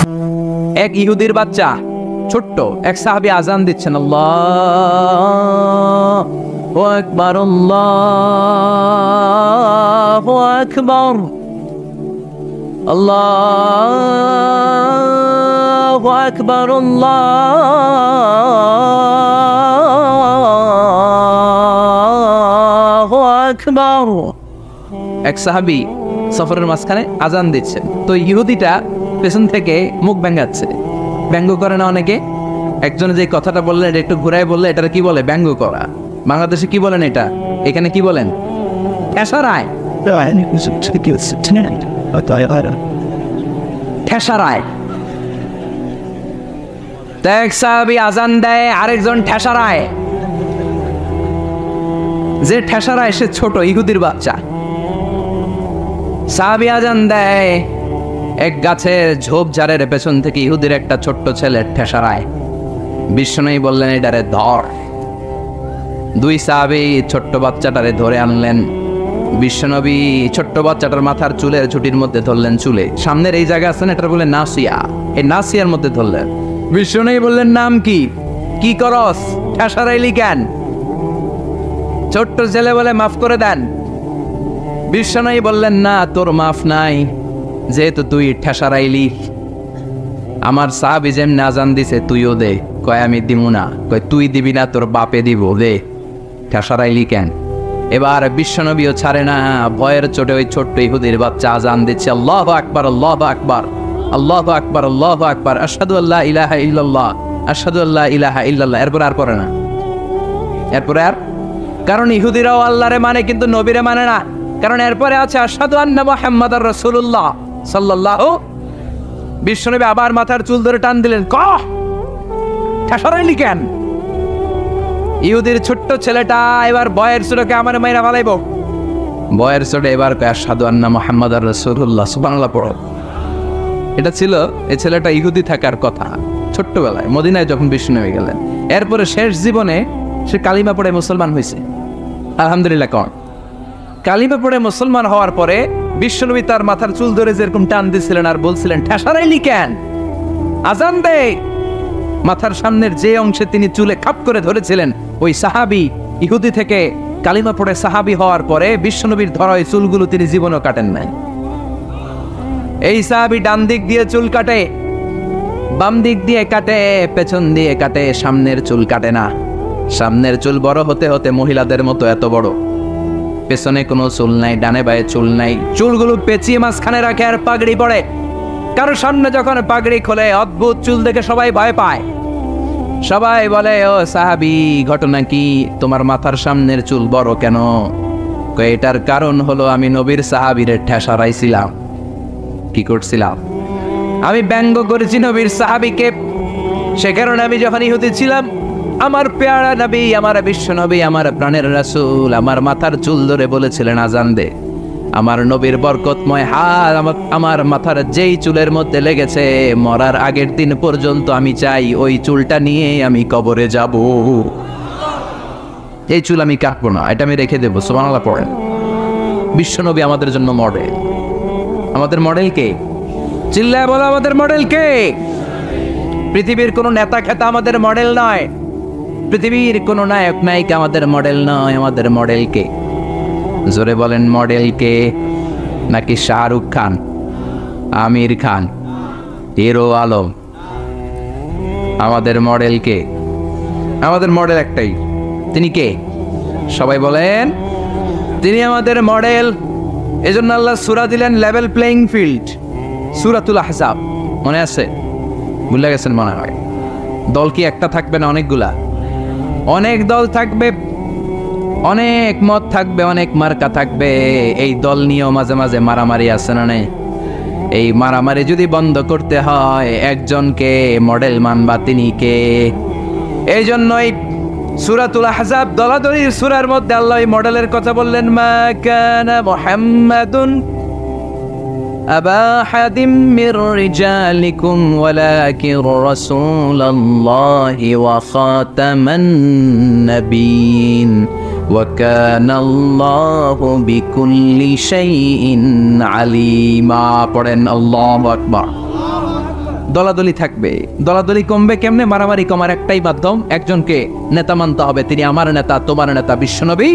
এক ইহুদির বাচ্চা ছোট্ট এক সাহাবী আজান দিচ্ছেন, আল্লাহু আকবার আল্লাহু আকবার আল্লাহু আকবার আল্লাহু আকবার। এক সাহাবী সফরের মাঝখানে আজান দিচ্ছেন, তো ইহুদিটা পেছন থেকে মুখ ব্যঙ্গাচ্ছে। ব্যঙ্গ করে না অনেকে? একজনে যে কথাটা বললেন এটা একটু ঘুরাই বললে এটা কি বলে? ব্যঙ্গ করা। বাংলাদেশে কি বলেন এটা? এখানে কি বলেন? ঠেসারায়। ঠেসারায়। এক সাহাবী আজান দেয়, আরেকজন ঠেসারায়। যে ঠেসারায় সে ছোট ইহুদির বাচ্চা। সাহাবী আজান দেয়, এক গাছের ঝোপঝাড়ের পেছন থেকে ইহুদির একটা ছোট্ট ছেলে ঠেসারায়। বিশ্বনবী বললেন এটারে ধর। দুই সাহাবী ছোট্ট বাচ্চাটারে ধরে আনলেন। বিশ্বনবী ছোট্ট বাচ্চাটার মাথার চুলের ঝুটির মধ্যে ধরলেন, চুলে সামনের এই জায়গা আছে না, এটা বলে নাসিয়া, এই নাসিয়ার মধ্যে ধরলেন। বিশ্বনবী বললেন নাম কি? কি করস? ঠেসারাইলি কেন? ছোট্ট ছেলে বলে মাফ করে দেন। বিশ্বনবী বললেন না, তোর মাফ নাই, যেহেতু তুই ঠেসারাইলি। আমার সাহাবী যেমনি আজান দিছে তুইও দে। কয় আমি দিব না। কয় তুই দিবি না, তোর বাপে দিব, দে। ঠেসারাইলি কেন? এবার বিশ্বনবীও ছাড়ে না, ভয়ের চোটে ওই ছোট্ট ইহুদির বাচ্চা আজান দিচ্ছে, আল্লাহু আকবার আল্লাহু আকবার আল্লাহু আকবার আল্লাহু আকবার আশহাদু আল্লা ইলাহা ইল্লাল্লাহ আশহাদু আল্লা ইলাহা ইল্লাল্লাহ। এরপর আর পড়ে না, এরপরে আর, কারণ ইহুদিরাও আল্লাহরে মানে কিন্তু নবীরে মানে না। কারণ এরপরে আছে আশহাদু আন্না মুহাম্মাদার রাসূলুল্লাহ সাল্লাল্লাহু। বিশ্বনবী আবার মাথার চুল ধরে টান দিলেন, কহ ঠেসারাইলি কেন? ইহুদির ছোট্ট ছেলেটা এবার বয়ের চোটে আমার মাইরা ফালাইব। বয়ের চোটে এবার আশহাদু আন্না মুহাম্মাদার রাসূলুল্লাহ, সুবহানাল্লাহ পড়ো। এটা ছিল এই ছেলেটা ইহুদি থাকার কথা ছোট্টবেলায় মদিনায় যখন বিশ্বনবী গেলেন। এরপরে শেষ জীবনে সে কালিমা পড়ে মুসলমান হয়েছে, আলহামদুলিল্লাহ। কন কালিমা পড়ে মুসলমান হওয়ার পরে বিশ্বনবী তার মাথার চুল ধরে যেরকম টান দিছিলেন আর বলছিলেন ঠেসারাইলি কেন? আজান দে। মাথার সামনের যে অংশে তিনি চুলে খাপ করে ধরেছিলেন, ওই সাহাবী ইহুদি থেকে কালিমা পড়ে সাহাবী হওয়ার পরে বিশ্বনবীর ধরা ওই চুলগুলো তিনি জীবনও কাটেন নাই। এই সাহাবী ডান দিক দিয়ে চুল কাটে, বাম দিক দিয়ে কাটে, পেছন দিয়ে কাটে, সামনের চুল কাটে না। সামনের চুল বড় হতে হতে মহিলাদের মতো এত বড়, পেছনে কোনো চুল নাই, ডানে বায়ে চুল নাই। চুলগুলো পেঁচিয়ে মাঝখানে রাখে আর পাগড়ি পরে। কারো সামনে যখন পাগড়ি খোলে অদ্ভুত চুল দেখে সবাই ভয় পায়। সবাই বলে, ও সাহাবী ঘটনা কি? তোমার মাথার সামনের চুল বড় কেন? এটার কারণ হলো আমি নবীর সাহাবীরে ঠেসারাইছিলাম। কি করছিলাম? আমি ব্যঙ্গ করেছি নবীর সাহাবীকে। সে কারণে আমি যখন ইহুদি ছিলাম, আমার পেয়ারা নবী, আমার বিশ্ব নবী, আমার প্রাণের রাসূল আমার মাথার চুল ধরে বলেছিলেন আজান দে। আমার নবীর বরকতময় হাত আমার মাথার যেই চুলের মধ্যে লেগেছে, মরার আগের দিন পর্যন্ত আমি চাই ওই চুলটা নিয়ে আমি কবরে যাব। এই চুল আমি কাটবো না, এটা আমি রেখে দেবো। সুবহানাল্লাহ পড়েন। বিশ্ব নবী আমাদের জন্য মডেল। আমাদের মডেল কে? চিল্লায় বলো, আমাদের মডেল কে? পৃথিবীর কোনো নেতা খেতা আমাদের মডেল নয়, পৃথিবীর কোনো নায়ক নায়িকা আমাদের মডেল নয়। আমাদের মডেল কে? জোরে বলেন, মডেল কে? নাকি শাহরুখ খান, আমির খান, হিরো আলম? আমাদের মডেল কে? আমাদের মডেল একটাই। তিনি কে? সবাই বলেন, তিনি আমাদের মডেল। এজন্য আল্লাহ সূরা দিলেন লেভেল প্লেইং ফিল্ড, সূরাতুল আহজাব। মনে আছে? ভুলে গেছেন মনে হয়। দল কি একটা থাকবে না অনেকগুলা? অনেক দল থাকবে, অনেক মত থাকবে, অনেক মার্কা থাকবে। এই দল নিয়েও মাঝে মাঝে মারামারি আছে না নাই? এই মারামারি যদি বন্ধ করতে হয়, একজনকে মডেল মানবা, তিনি কে? এই জন্যই সূরাতুল আহজাব দলাদলির সূরার মধ্যে আল্লাহ এই মডেলের কথা বললেন, মা কানা মুহাম্মাদুন আবা হাদিম মির রিজালিকুম ওয়ালাকিন রাসূলুল্লাহি ওয়া খাতামান নাবিয়িন ওয়া কানা আল্লাহু বিকুল্লি শাইইন আলিমা। পড়েন আল্লাহু আকবার। দলাদলি থাকবে। দলাদলি কমবে কেমনে? মারামারি কমার একটাই মাধ্যম, একজনকে নেতা মানতে হবে, তিনি আমার নেতা, তোমার নেতা বিশ্বনবী।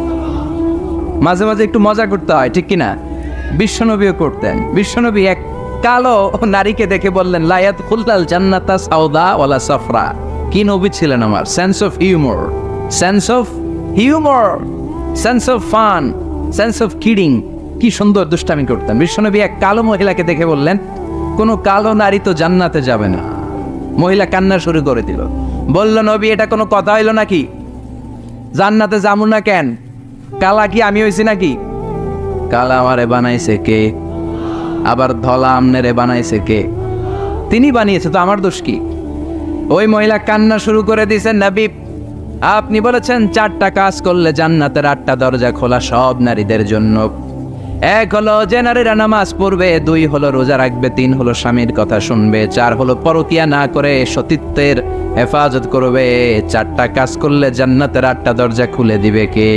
মাঝে মাঝে একটু মজা করতে হয়, ঠিক কিনা? বিশ্বনবীও করতেন। বিশ্বনবী এক কালো নারীকে দেখে বললেন, লা ইয়াদখুলুল জান্নাতা সাউদা ওয়ালা সাফরা। কি নবী ছিলেন আমার! Sense of humour, sense of humour, sense of fun, sense of kidding. কি সুন্দর দুষ্টামি করতেন। বিশ্বনবী এক কালো মহিলাকে দেখে বললেন, কোনো কালো নারী তো জান্নাতে যাবে না। মহিলা কান্না শুরু করে দিল, বলল, নবী এটা কোনো কথা হইল নাকি? জান্নাতে যাবো না কেন? কালা কি আমি হইছি নাকি? কালা আমারে বানাইছে কে? আবার ধলা আমনেরে বানাইছে কে? তিনি বানিয়েছে, তো আমার দোষ কি? ওই মহিলা কান্না শুরু করে দিয়েছেন, নবী আপনি বলেছেন 4টা কাজ করলে জান্নাতের 8টা দরজা খোলা সব নারীদের জন্য। 1 হলো যে নারীরা নামাজ পড়বে, 2 হলো রোজা রাখবে, 3 হলো স্বামীর কথা শুনবে, 4 হলো পরকিয়া না করে সতীত্বের হেফাজত করবে। 4টা কাজ করলে জান্নাতের 8টা দরজা খুলে দিবে কে?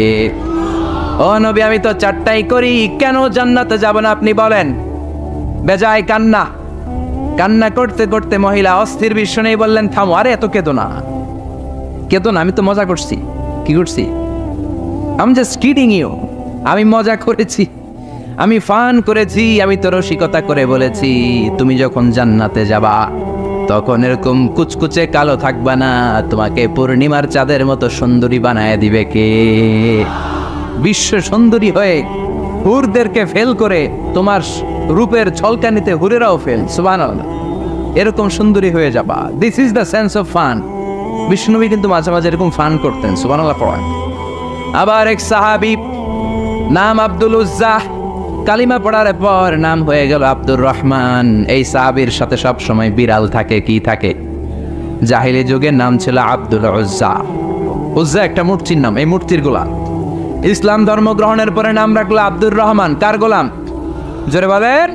ও নবী আমি তো 4টাই করি, কেন জান্নাতে যাব না আপনি বলেন? বেজায় কান্না। কান্না করতে করতে মহিলা অস্থির। বিশ্ব নেই বললেন, থামো, আরে এত কেঁদো না, কেঁদো না, আমি তো মজা করছি। কি করছি? I am just kidding you. আমি মজা করেছি, আমি ফান করেছি, আমি তো রসিকতা করে বলেছি তুমি যখন জান্নাতে যাবা তখন এরকম কুচকুচে কালো থাকবা না, তোমাকে পূর্ণিমার চাঁদের মতো সুন্দরী বানায় দিবে কে? বিশ্ব সুন্দরী হয়ে হুরদেরকে ফেল করে তোমার রূপের ছলকানিতে হুরেরাও ফেল। সুবহানাল্লাহ, এরকম সুন্দরী হয়ে যাবা। This is the sense of fun. বিষ্ণুনবী কিন্তু মাঝে মাঝে এরকম ফান করতেন। সুবহানাল্লাহ পড়েন। আবার এক সাহাবী নাম আব্দুল উজ্জা, কালিমা পড়ার পর নাম হয়ে গেল আব্দুর রহমান। এই সাহাবীর সাথে সব সময় বিড়াল থাকে। কি থাকে? জাহিলি যুগের নাম ছিল আব্দুল উজ্জা। উজ্জা একটা মূর্তির নাম, এই মূর্তির গোলাম। ইসলাম ধর্ম গ্রহণের পরে নাম রাখলো আব্দুর রহমান। কার গোলাম? জোরে বলেন।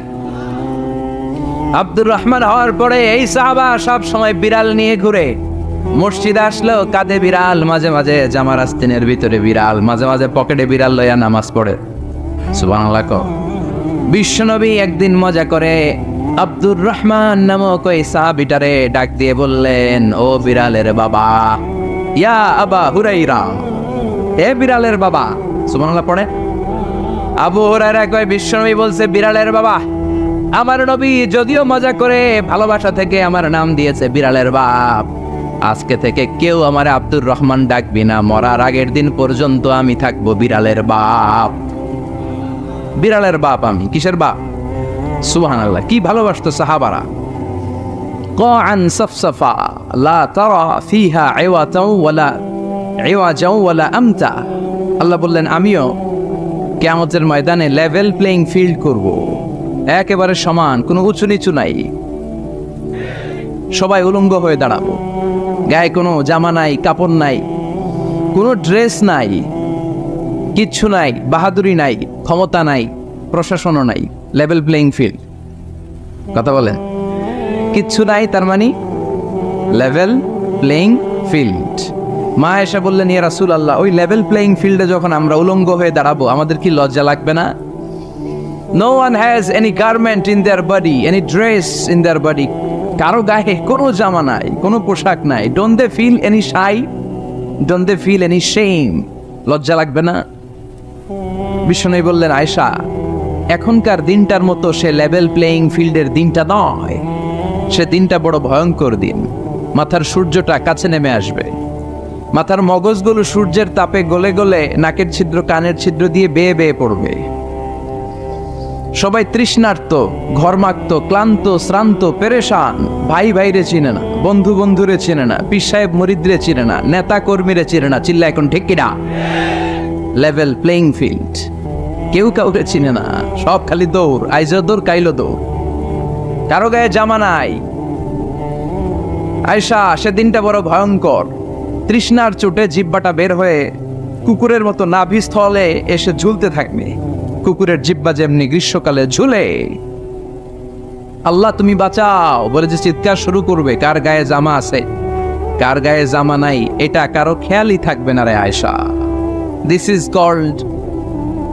আব্দুর রহমান হওয়ার পরে এই সাহাবা সব সময় বিড়াল নিয়ে ঘুরে। মসজিদে আসলো কাঁধে বিড়াল, মাঝে মাঝে জামার আস্তিনের ভিতরে বিড়াল, মাঝে মাঝে পকেটে বিড়াল লইয়া নামাজ পড়ে। সুবহানাল্লাহ। বিশ্বনবী একদিন মজা করে আব্দুর রহমান নামক ওই সাহাবীটারে ডাক দিয়ে বললেন, ও বিড়ালের বাবা, ইয়া আবা হুরাইরা, এ বিড়ালের বাবা। সুবহানাল্লাহ পড়ে। আবু হুরায়রা কয়, বিশ্বনবী বলছে বিড়ালের বাবা। আমার নবী যদিও মজা করে ভালোবাসা থেকে আমার নাম দিয়েছে বিড়ালের বাপ, আজকে থেকে কেউ আমার আব্দুর রহমান ডাকবি না, মরার আগের দিন পর্যন্ত আমি থাকবো বিড়ালের বাপ। বিড়ালের বাপ আমি। কিসের বাপ? সুবহানাল্লাহ। কি ভালোবাসতো সাহাবারা। কাআন সাফসাফা লা তারা ফিহা ইওয়াতাও ওয়ালা আমতা। আল্লাহ বললেন, আমিও কিয়ামতের ময়দানে লেভেল প্লেইং ফিল্ড করব, একেবারে সমান, কোনো উঁচু নিচু নাই। সবাই উলঙ্গ হয়ে দাঁড়াবো, গায়ে কোনো জামা নাই, কাপড় নাই, কোনো ড্রেস নাই, কিচ্ছু নাই, বাহাদুরি নাই, ক্ষমতা নাই, প্রশাসনও নাই। Level playing field. কথা বলেন। কিচ্ছু নাই, তার মানে লেভেল প্লেইং ফিল্ড। মা এসে বললেন, ইয়া রাসূলুল্লাহ, ওই লেভেল প্লেইং ফিল্ডে যখন আমরা উলঙ্গ হয়ে দাঁড়াবো আমাদের কি লজ্জা লাগবে না? No one has any garment in their body, any dress in their body. কারো গায়ে কোনো জামা নাই, কোনো পোশাক নাই। Don't they feel any shy? Don't they feel any shame? লজ্জা লাগবে না? বিষ্ণু বললেন, আয়েশা, এখনকার দিনটার মতো সে লেভেল প্লেইং ফিল্ডের দিনটা নয়, সে দিনটা বড় ভয়ঙ্কর দিন। মাথার সূর্যটা কাছে নেমে আসবে, মাথার মগজগুলো সূর্যের তাপে গলে গলে নাকের ছিদ্র কানের ছিদ্র দিয়ে বেয়ে বেয়ে পড়বে। সবাই তৃষ্ণার্ত, ঘর্মাক্ত, ক্লান্ত, শ্রান্ত, পেরেশান। ভাই ভাইরে চিনে না, বন্ধু বন্ধুরে চিনে না, পীর সাহেব মুরিদরে চিনে না, নেতা কর্মীরে চিনে না। চিল্লা এখন ঠিক কিনা? Level playing field. কেউ কাউকে চিনে না, সব খালি দৌড়, আইজো দৌড়, কাইলো দৌড়। কারো গায়ে জামা নাই। আয়েশা, সেদিনটা বড় ভয়ঙ্কর। তৃষ্ণার চোটে জিহ্বাটা বের হয়ে কুকুরের মতো নাভিস্থলে এসে ঝুলতে থাকবে। কুকুরের জিহ্বা যেমনি গ্রীষ্মকালে ঝুলে। আল্লাহ তুমি বাঁচাও বলে যে চিৎকার শুরু করবে। কার গায়ে জামা আছে, কার গায়ে জামা নাই, এটা কারো খেয়ালই থাকবে না রে Ayesha. This is called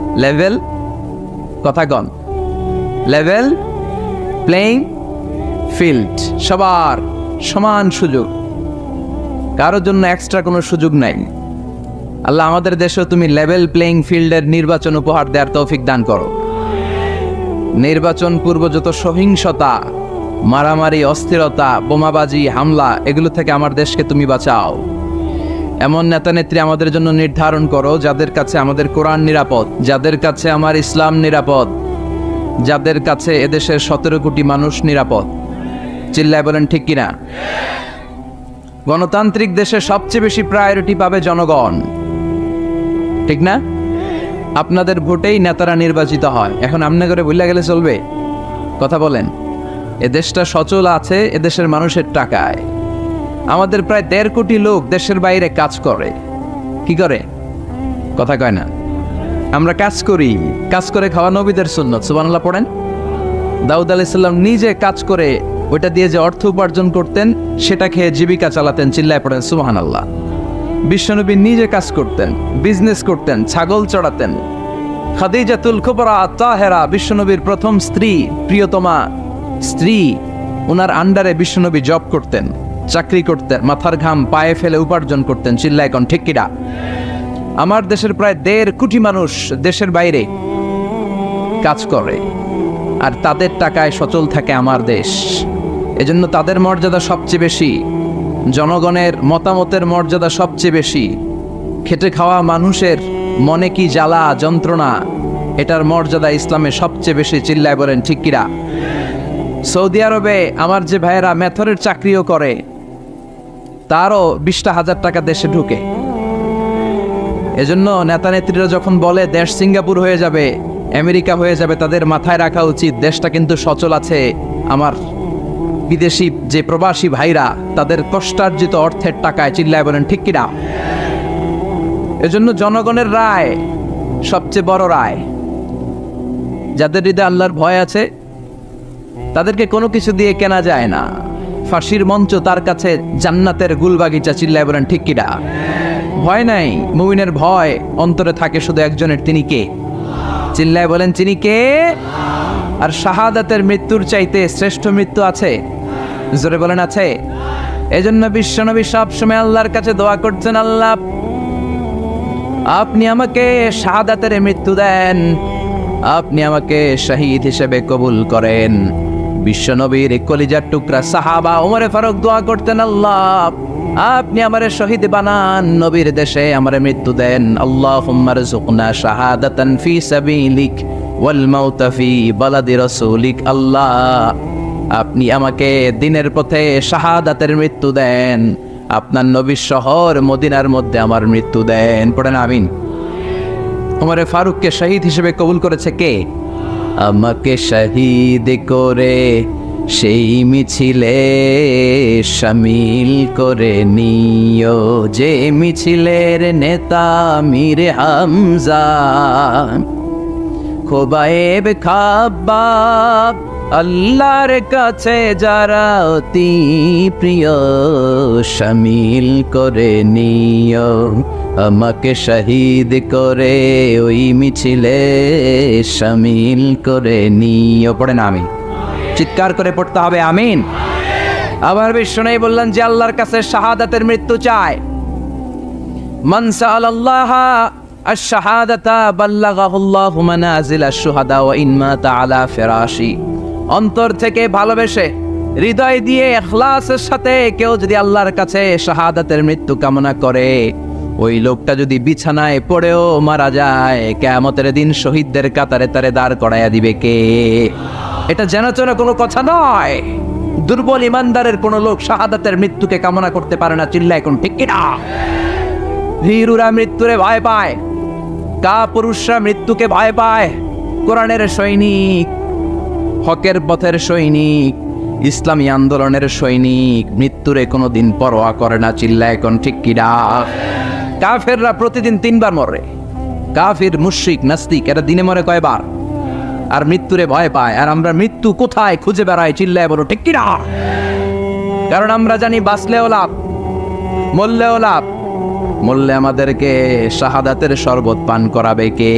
level, কথাগণ, লেভেল প্লেইং ফিল্ড, সবার সমান সুযোগ, কারোর জন্য এক্সট্রা কোনো সুযোগ নাই। আল্লাহ আমাদের দেশেও তুমি লেভেল প্লেইং ফিল্ডের নির্বাচন উপহার দেওয়ার তৌফিক দান করো। নির্বাচন পূর্ব যত সহিংসতা, মারামারি, অস্থিরতা, বোমাবাজি, হামলা, এগুলো থেকে আমার দেশকে তুমি বাঁচাও। এমন নেতা নেত্রী আমাদের জন্য নির্ধারণ করো যাদের কাছে আমাদের কোরআন নিরাপদ, যাদের কাছে আমার ইসলাম নিরাপদ, যাদের কাছে এদেশের 17 কোটি মানুষ নিরাপদ। চিল্লায় বলেন ঠিক কিনা? গণতান্ত্রিক দেশে সবচেয়ে বেশি প্রায়োরিটি পাবে জনগণ, ঠিক না? আপনাদের ভোটেই নেতারা নির্বাচিত হয়। এখন আমনে করে ভুলে গেলে চলবে? কথা বলেন। এদেশটা সচল আছে এদেশের মানুষের টাকায়। আমাদের প্রায় 1.5 কোটি লোক দেশের বাইরে কাজ করে। কি করে? কথা কয় না। আমরা কাজ করি, কাজ করে খাওয়া নবীদের সুন্নত। সুবহানাল্লাহ পড়েন। দাউদ আলাইহিস সালাম নিজে কাজ করে ওইটা দিয়ে যে অর্থ উপার্জন করতেন সেটা খেয়ে জীবিকা চালাতেন। চিল্লায় পড়েন সুবহানাল্লাহ। বিশ্বনবী নিজে কাজ করতেন, বিজনেস করতেন, ছাগল চড়াতেন। খাদিজাতুল কুবরা তাহেরা, বিশ্বনবীর প্রথম স্ত্রী, প্রিয়তমা স্ত্রী, ওনার আন্ডারে বিশ্বনবী জব করতেন, চাকরি করতেন, মাথার ঘাম পায়ে ফেলে উপার্জন করতেন। চিল্লায় কোন ঠিক কিনা? আমার দেশের প্রায় 1.5 কোটি মানুষ দেশের বাইরে কাজ করে, আর তাদের টাকায় সচল থাকে আমার দেশ। এজন্য তাদের মর্যাদা সবচেয়ে বেশি, জনগণের মতামতের মর্যাদা সবচেয়ে বেশি। খেটে খাওয়া মানুষের মনে কি জ্বালা যন্ত্রণা, এটার মর্যাদা ইসলামে সবচেয়ে বেশি। চিল্লায় বলেন ঠিক কিনা? সৌদি আরবে আমার যে ভাইয়েরা মেথরের চাকরিও করে, তারও 20,000 টাকা দেশে ঢুকে। এজন্য নেতা নেত্রীরা যখন বলে দেশ সিঙ্গাপুর হয়ে যাবে, আমেরিকা হয়ে যাবে, তাদের মাথায় রাখা উচিত দেশটা কিন্তু সচল আছে আমার বিদেশি যে প্রবাসী ভাইরা তাদের কষ্টার্জিত অর্থের টাকায়। চিল্লায় বলেন ঠিক কিনা? এজন্য জনগণের রায় সবচেয়ে বড় রায়। যাদের হৃদয়ে আল্লাহর ভয় আছে তাদেরকে কোনো কিছু দিয়ে কেনা যায় না। ফাঁসির মঞ্চ তার কাছে জান্নাতের গুলবাগিচা। চিল্লায় বলেন ঠিক কিনা? ভয় নাই। মুমিনের ভয় অন্তরে থাকে শুধু একজনের, তিনি কে? চিল্লায় বলেন তিনি কে? আর শাহাদাতের মৃত্যুর চাইতে শ্রেষ্ঠ মৃত্যু আছে? জোরে বলেন আছে? এজন্য বিশ্বনবী সবসময় আল্লাহর কাছে দোয়া করছেন, আল্লাহ আপনি আমাকে শাহাদাতের মৃত্যু দেন, আপনি আমাকে শহীদ হিসেবে কবুল করেন। বিশ্বনবীর কলিজার টুকরা সাহাবা ওমরে ফারুক দোয়া করতেন, আল্লাহ আপনি আমারে শহীদ বানান, নবীর দেশে আমারে মৃত্যু দেন। আল্লাহুম্মা রযুকনা শাহাদাতান ফি সাবিলিক ওয়াল মাউতা ফি বালাদি রাসূলিক। আল্লাহ আপনি আমাকে দিনের পথে শাহাদাতের মৃত্যু দেন, আপনার নবীর শহর মদিনার মধ্যে আমার মৃত্যু দেন। পড়েন আমিন। ওমরে ফারুককে শহীদ হিসেবে কবুল করেছে কে? আমাকে শহীদ করে সেই মিছিলে শামিল করে নিও, যে মিছিলের নেতা মীর হামজা, খোবায়েব খাব্বাব, আল্লাহর কাছে যারা অতি প্রিয়, শামিল করে নিও আমাকে শহীদ করে ওই মিছিলে শামিল করে নিও। পড়েন আমিন। চিৎকার করে পড়তে হবে আমিন। আবার বিষ্ণু বললেন যে আল্লাহর কাছে শাহাদাতের মৃত্যু চায়, মান সাআলাল্লাহ আশ-শাহাদাতা বাল্লাগাহুল্লাহু মানাজিল আশ-শুহাদা ওয়া ইন মাতা আলা ফিরাশি। অন্তর থেকে ভালোবেসে হৃদয় দিয়ে ইখলাসের সাথে কেউ যদি আল্লাহর কাছে শাহাদাতের মৃত্যু কামনা করে, ওই লোকটা যদি বিছানায় পড়েও মারা যায়, কিয়ামতের দিন শহীদদের কাতারে তারে দাঁড় করাইয়া দিবে কে? এটা জানাচনা কোনো কথা নয়। দুর্বল ইমানদারের কোন লোক শাহাদাতের মৃত্যুকে কামনা করতে পারে না। চিল্লায় কোন ঠিক কিনা? ভীরুরা মৃত্যুরে ভয় পায়, কাপুরুষরা মৃত্যুকে ভয় পায়। কোরআনের সৈনিক, হকের পথের সৈনিক, ইসলামী আন্দোলনের সৈনিক মৃত্যুরে কোনোদিন পরোয়া করে না। চিল্লায় কোন ঠিক কিনা? কাফেররা প্রতিদিন 3 বার মরে। কাফির, মুশরিক, নাস্তিক এরা দিনে মরে কয়বার? আর মৃত্যুরে ভয় পায়। আর আমরা মৃত্যু কোথায় খুঁজে বেড়াই? চিল্লায় বলো ঠিক কিনা? কারণ আমরা জানি বাঁচলেও লাভ, মরলেও লাভ। মরলে আমাদেরকে শাহাদাতের শরবত পান করাবে কে?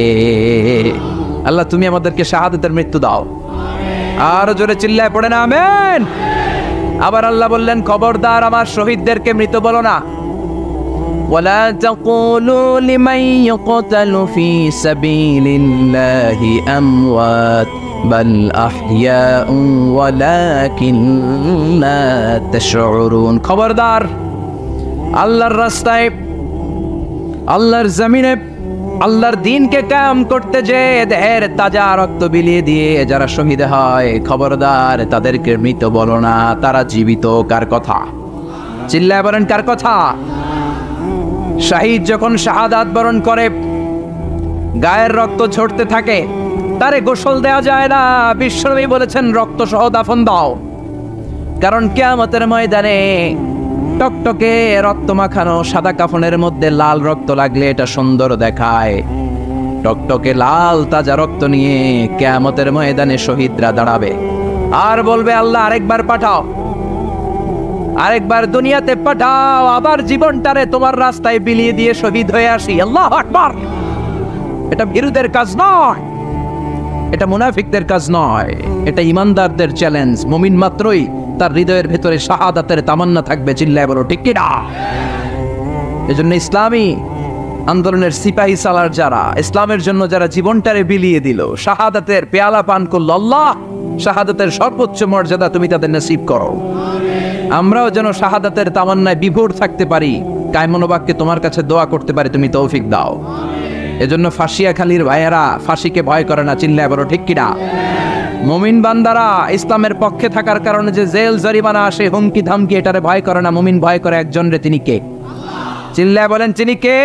আল্লাহ তুমি আমাদেরকে শাহাদাতের মৃত্যু দাও। আর জোরে চিল্লায় পড়ে না আমিন। আবার আল্লাহ বললেন, খবরদার আমার শহীদদেরকে মৃত বলো না। ওয়ালা তাকুলু লিমান ইয়ুকতালু ফি সাবিলিল্লাহি আমওয়াত বাল আহইয়াউ ওয়ালাকিন লা তাশউরুন। খবরদার, আল্লাহর রাস্তায়, আল্লাহর জমিনে আল্লাহর দ্বীনকে কায়েম করতে যে দেহের তাজা রক্ত বিলিয়ে দিয়ে যারা শহীদ হয়, খবরদার তাদেরকে মৃত বলো না, তারা জীবিত। কার কথা? চিল্লায় বলেন, কার কথা? শহীদ যখন শাহাদাত বরণ করে, গায়ের রক্ত ঝরতে থাকে, তারে গোসল দেওয়া যায় না। বিশ্বনবী বলেছেন, রক্ত সহ দাফন দাও। কারণ কিয়ামতের ময়দানে টকটকে রক্ত মাখানো সাদা কাফনের মধ্যে লাল রক্ত লাগলে এটা সুন্দর দেখায়। টকটকে লাল তাজা রক্ত নিয়ে কিয়ামতের ময়দানে শহীদরা দাঁড়াবে আর বলবে, আল্লাহ আরেকবার পাঠাও, আরেকবার দুনিয়াতে পাঠাও, আবার জীবনটারে তোমার রাস্তায় বিলিয়ে দিয়ে শহীদ হয়ে আসি। আল্লাহু আকবার। এটা ভীরুদের কাজ নয়, এটা মুনাফিকদের কাজ নয়, এটা ইমানদারদের চ্যালেঞ্জ। মুমিন মাত্রই তার হৃদয়ের ভেতরে শাহাদাতের তামান্না থাকবে। চিল্লায় বলো ঠিক কিনা? এজন্য ইসলামী আন্দোলনের সিপাহী সালার যারা, ইসলামের জন্য যারা জীবনটারে বিলিয়ে দিল, শাহাদাতের পেয়ালা পান করল, আল্লাহ শাহাদাতের সর্বোচ্চ মর্যাদা তুমি তাদের নসিব করো। আমরাও যেন শাহাদাতের তামান্নায় বিভোর থাকতে পারি, কায়মনোবাক্যে তোমার কাছে দোয়া করতে পারি, তুমি তৌফিক দাও। এজন্য ফাঁসিয়াখালীর ভাইয়েরা ফাঁসিকে ভয় করে না। চিল্লায় বলো ঠিক কিনা? মুমিন বান্দারা ইসলামের পক্ষে থাকার কারণে যে জেল জরিমানা আসে, হুমকি ধামকি, এটারে ভয় করে না। মুমিন ভয় করে একজন রে, তিনি কে? চিল্লায় বলেন, তিনি কে?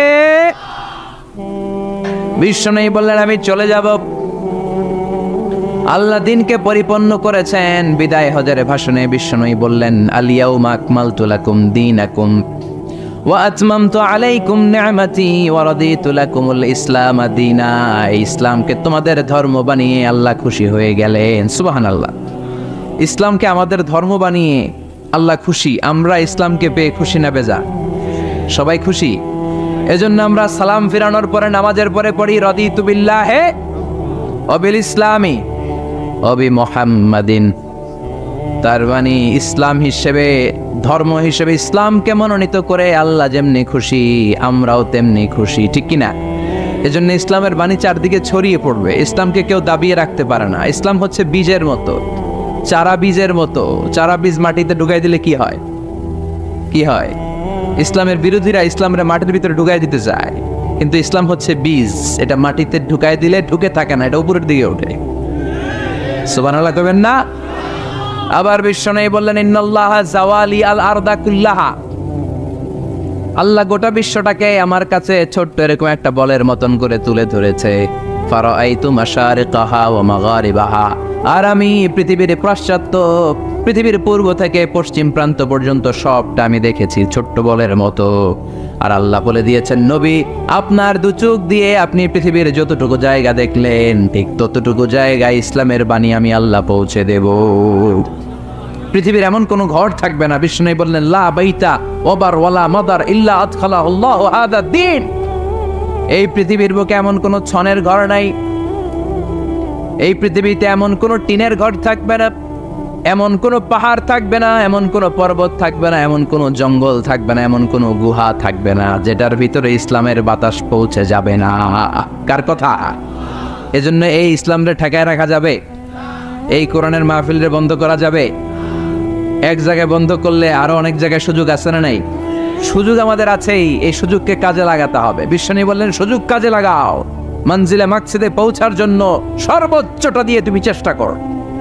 বিশ্বনবী বললেন, আমি চলে যাব। আল্লাহ দিনকে পরিপূর্ণ করেছেন। বিদায় হজের ভাষণে বিশ্বনবী বললেন, আল ইয়াউমা আকমালতু লাকুম দীনাকুম ওয়া আতমামতু আলাইকুম নি'মাতি ওয়া রাদিতু লাকুমুল ইসলাম দীনা। ইসলামকে তোমাদের ধর্ম বানিয়ে আল্লাহ খুশি হয়ে গেলেন। সুবহানাল্লাহ। ইসলামকে আমাদের ধর্ম বানিয়ে আল্লাহ খুশি। আমরা ইসলামকে পেয়ে খুশি না বেজা? সবাই খুশি। এজন্য আমরা সালাম ফিরানোর পরে নামাজের পরে পড়ি, রাদিতু বিল্লাহি ওয়া বিল ইসলামি ওয়া বি মুহাম্মাদিন। তার মানে ইসলাম হিসেবে, ধর্ম হিসেবে ইসলামকে মনোনীত করে আল্লাহ যেমনি খুশি, আমরাও তেমনি খুশি। ঠিক কিনা? এজন্য ইসলামের বাণী চারদিকে ছড়িয়ে পড়বে। ইসলামকে কেউ দাবিয়ে রাখতে পারে না। ইসলাম হচ্ছে বীজের মতো, চারা বীজের মতো। চারা বীজ মাটিতে ঢুকাই দিলে কি হয়? কি হয়? ইসলামের বিরোধীরা ইসলামের মাটির ভিতরে ঢুকাই দিতে চায়, কিন্তু ইসলাম হচ্ছে বীজ, এটা মাটিতে ঢুকাই দিলে ঢুকে থাকে না, এটা উপরের দিকে ওঠে। সুবহানাল্লাহ কইবেন না? আবার বিশ্বনবী বললেন, ইন্নাল্লাহা জাওয়ালি আল আরদা কুল্লাহা। আল্লাহ গোটা বিশ্বটাকে আমার কাছে ছোট্ট এরকম একটা বলের মতন করে তুলে ধরেছে। ফারাআইতু মাশারিকাহা ওয়া মাগারিবাহা। আর আমি পৃথিবীর পাশ্চাত্য, পৃথিবীর পূর্ব থেকে পশ্চিম প্রান্ত পর্যন্ত সবটা আমি দেখেছি ছোট্ট বলের মতো। আর আল্লাহ বলে দিয়েছেন, নবী আপনার দু চোখ দিয়ে আপনি পৃথিবীর যতটুকু জায়গা দেখলেন, ঠিক ততটুকু জায়গায় ইসলামের বাণী আমি আল্লাহ পৌঁছে দেব। পৃথিবীর এমন কোন ঘর থাকবে না, বিষ্ণু বললেন, লা বাইতা ওয়াবার ওয়ালা মাদার ইল্লা আদখালাহুল্লাহু হাদা দ্বীন। এই পৃথিবীর বুকে এমন কোন ছনের ঘর নাই, এই পৃথিবীতে এমন কোন টিনের ঘর থাকবে না, এমন কোন পাহাড় থাকবে না, এমন কোন পর্বত থাকবে না, এমন কোন জঙ্গল থাকবে না, এমন কোন গুহা থাকবে না যেটার ভিতরে ইসলামের বাতাস পৌঁছে যাবে না। কার কথা? এজন্য এই ইসলামরে ঠেকায় রাখা যাবে? এই কোরআনের মাহফিলরে বন্ধ করা যাবে? এক জায়গায় বন্ধ করলে আরো অনেক জায়গায় সুযোগ আছে না নাই? সুযোগ আমাদের আছেই, এই সুযোগকে কাজে লাগাতে হবে। বিশ্বনবী বললেন, সুযোগ কাজে লাগাও, মঞ্জিলে মাকসিদে পৌঁছার জন্য সর্বোচ্চটা দিয়ে তুমি চেষ্টা করো।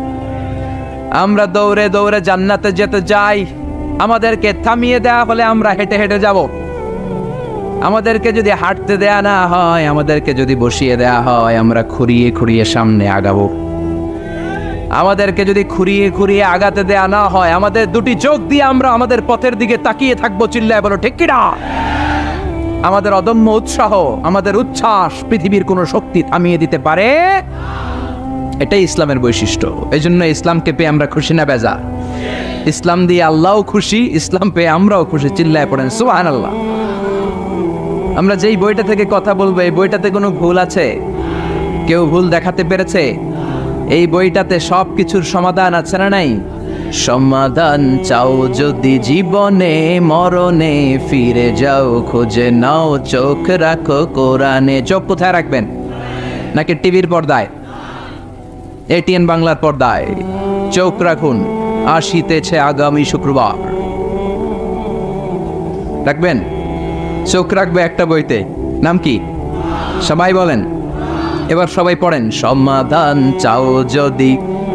আমরা দৌড়ে দৌড়ে জান্নাতে যেতে যাই, আমাদেরকে থামিয়ে দেয়া হলে আমরা হেঁটে হেঁটে যাব। আমাদেরকে যদি হাঁটতে দেয়া না হয়, আমাদেরকে যদি বসিয়ে দেয়া হয়, আমরা খুঁড়িয়ে খুঁড়িয়ে সামনে আগাবো। আমাদেরকে যদি খুঁড়িয়ে খুঁড়িয়ে আগাতে দেয়া না হয়, আমাদের দুটি চোখ দিয়ে আমরা আমাদের পথের দিকে তাকিয়ে থাকবো। চিল্লায় বলো ঠিক কিনা? আমাদের অদম্য উৎসাহ, আমাদের উচ্ছ্বাস পৃথিবীর কোনো শক্তি থামিয়ে দিতে পারে? এটাই ইসলামের বৈশিষ্ট্য। এই জন্য ইসলামকে পেয়ে আমরা খুশি না বেজা? ইসলাম দিয়ে আল্লাহও খুশি, ইসলাম পেয়ে আমরাও খুশি। চিল্লায় পড়েন সুবহানাল্লাহ। আমরা যেই বইটা থেকে কথা বলবো, এই বইটাতে কোনো ভুল আছে? কেউ ভুল দেখাতে পেরেছে? এই বইটাতে সব কিছুর সমাধান আছে না নাই? সমাধান চাও যদি জীবনে মরণে, ফিরে যাও খুঁজে নাও, চোখ রাখো কোরআনে। চোখ কোথায় রাখবেন? নাকি টিভির পর্দায়, এটিএন বাংলার পর্দায়? চোখ রাখুন, আসিতেছে আগামী শুক্রবার। রাখবেন? চোখ রাখবে একটা বইতে, নাম কি? সবাই বলেন, এবার সবাই পড়েন। সমাধান চাও যদি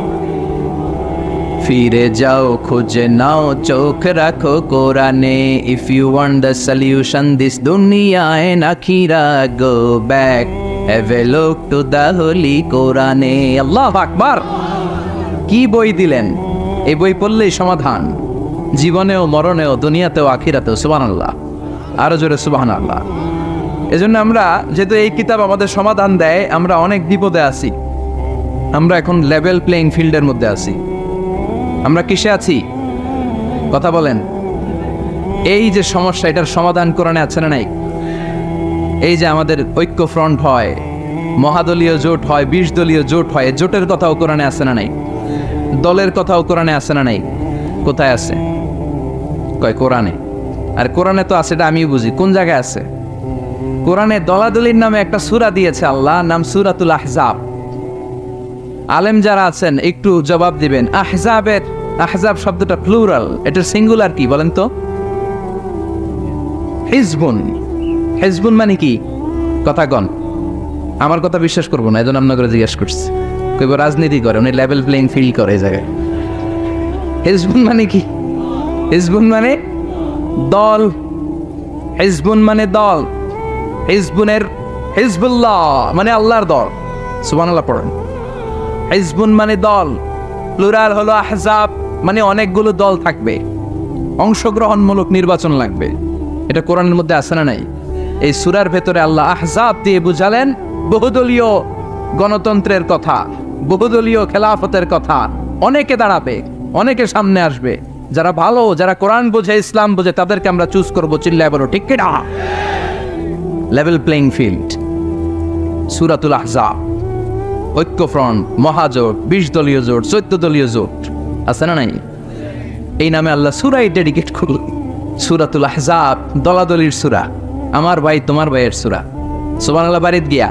ফিরে যাও খুঁজে নাও, চোখ রাখো কোরআনে। If you want the solution this দুনিয়া এন্ড আখিরা, go back, have a look to the holy কোরআনে। আল্লাহু আকবার! কি বই দিলেন! এই বই পড়লেই সমাধান, জীবনেও মরণেও, দুনিয়াতেও আখিরাতেও। সুবহানাল্লাহ! আরো জোরে সুবহানাল্লাহ! এজন্য আমরা, যেহেতু এই কিতাব আমাদের সমাধান দেয়, আমরা অনেক বিপদে আছি। আমরা এখন লেভেল প্লেইং ফিল্ডের মধ্যে আছি। আমরা কিসে আছি? কথা বলেন। এই যে সমস্যা, এটার সমাধান কোরআনে আছে না নাই? এই যে আমাদের ঐক্য ফ্রন্ট হয়, মহাদলীয় জোট হয়, 20 দলীয় জোট হয়, জোটের কথাও কোরআনে আছে না নাই? দলের কথাও কোরআনে আছে না নাই? কোথায় আছে? কয় কোরআনে। আর কোরআনে তো আছে, এটা আমিও বুঝি। কোন জায়গায় আছে? কোরআনে দলাদলির নামে একটা সূরা দিয়েছে আল্লাহ, নাম সূরাতুল আহজাব। আলেম যারা আছেন একটু জবাব দিবেন। আহজাবের, আহজাব শব্দটা প্লুরাল, এটার সিঙ্গুলার কি বলেন তো? হিজবুন। হিজবুন মানে কি? কথা কন। আমার কথা বিশ্বাস করবো না, এজন্য আপনাকে জিজ্ঞেস করছি। কইব রাজনীতি করে, উনি লেভেল প্লেইং ফিল্ড করে এই জায়গায়। হিজবুন মানে কি? হিজবুন মানে দল। হিজবুন মানে দল। হিজবুনের হিজবুল্লাহ মানে আল্লাহর দল। সুবহানাল্লাহ পড়েন। হিজবুন মানে দল, প্লুরাল হলো আহজাব, মানে অনেকগুলো দল থাকবে, অংশগ্রহণমূলক নির্বাচন লাগবে। এটা কোরআনের মধ্যে আছে না নাই? এই সূরার ভেতরে আল্লাহ আহজাব দিয়ে বুঝালেন বহুদলীয় গণতন্ত্রের কথা, বহুদলীয় খেলাফতের কথা। অনেকে দাঁড়াবে, অনেকে সামনে আসবে। যারা ভালো, যারা কোরআন বোঝে, ইসলাম বোঝে, তাদেরকে আমরা চুজ করবো। চিল্লায় বলো ঠিক কিনা? Level playing field. সূরাতুল আহজাব, ঐক্যফ্রন্ট, মহাজোট, 20 দলীয় জোট, 14 দলীয় জোট আছে না নাই? এই নামে আল্লাহ সূরাই ডেডিকেট করল। সূরাতুল আহজাব, দলাদলির সূরা, আমার ভাই তোমার ভাইয়ের সূরা। সুবহানাল্লাহ বাড়িতে গিয়া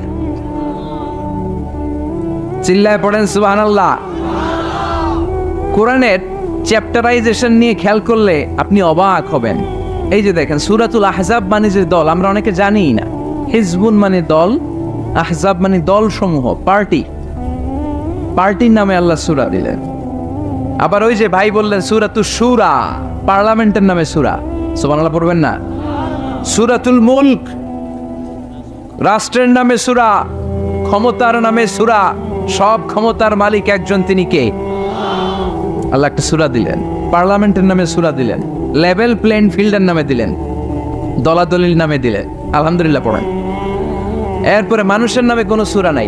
চিল্লায় পড়েন সুবহানাল্লাহ। কোরআনের চ্যাপ্টারাইজেশন নিয়ে খেয়াল করলে আপনি অবাক হবেন। এই যে দেখেন, সূরাতুল আহজাব মানে যে দল, আমরা অনেকে জানিই না। হিজবুন মানে দল, আহজাব মানে দল সমূহ, পার্টি। পার্টির নামে আল্লাহ সূরা দিলেন। আবার ওই যে ভাই বললেন সূরাতুশ শূরা, পার্লামেন্টের নামে সূরা। সুবহানাল্লাহ পড়বেন না? সূরাতুল মুলক, রাষ্ট্রের নামে সূরা, ক্ষমতার নামে সূরা। সব ক্ষমতার মালিক একজন, তিনি কে? আল্লাহ একটা সূরা দিলেন। পার্লামেন্টের নামে সূরা দিলেন, লেভেল প্লেইং ফিল্ডের নামে দিলেন, দলাদলির নামে দিলেন। আলহামদুলিল্লাহ পড়েন। এরপরে মানুষের নামে কোনো সূরা নাই।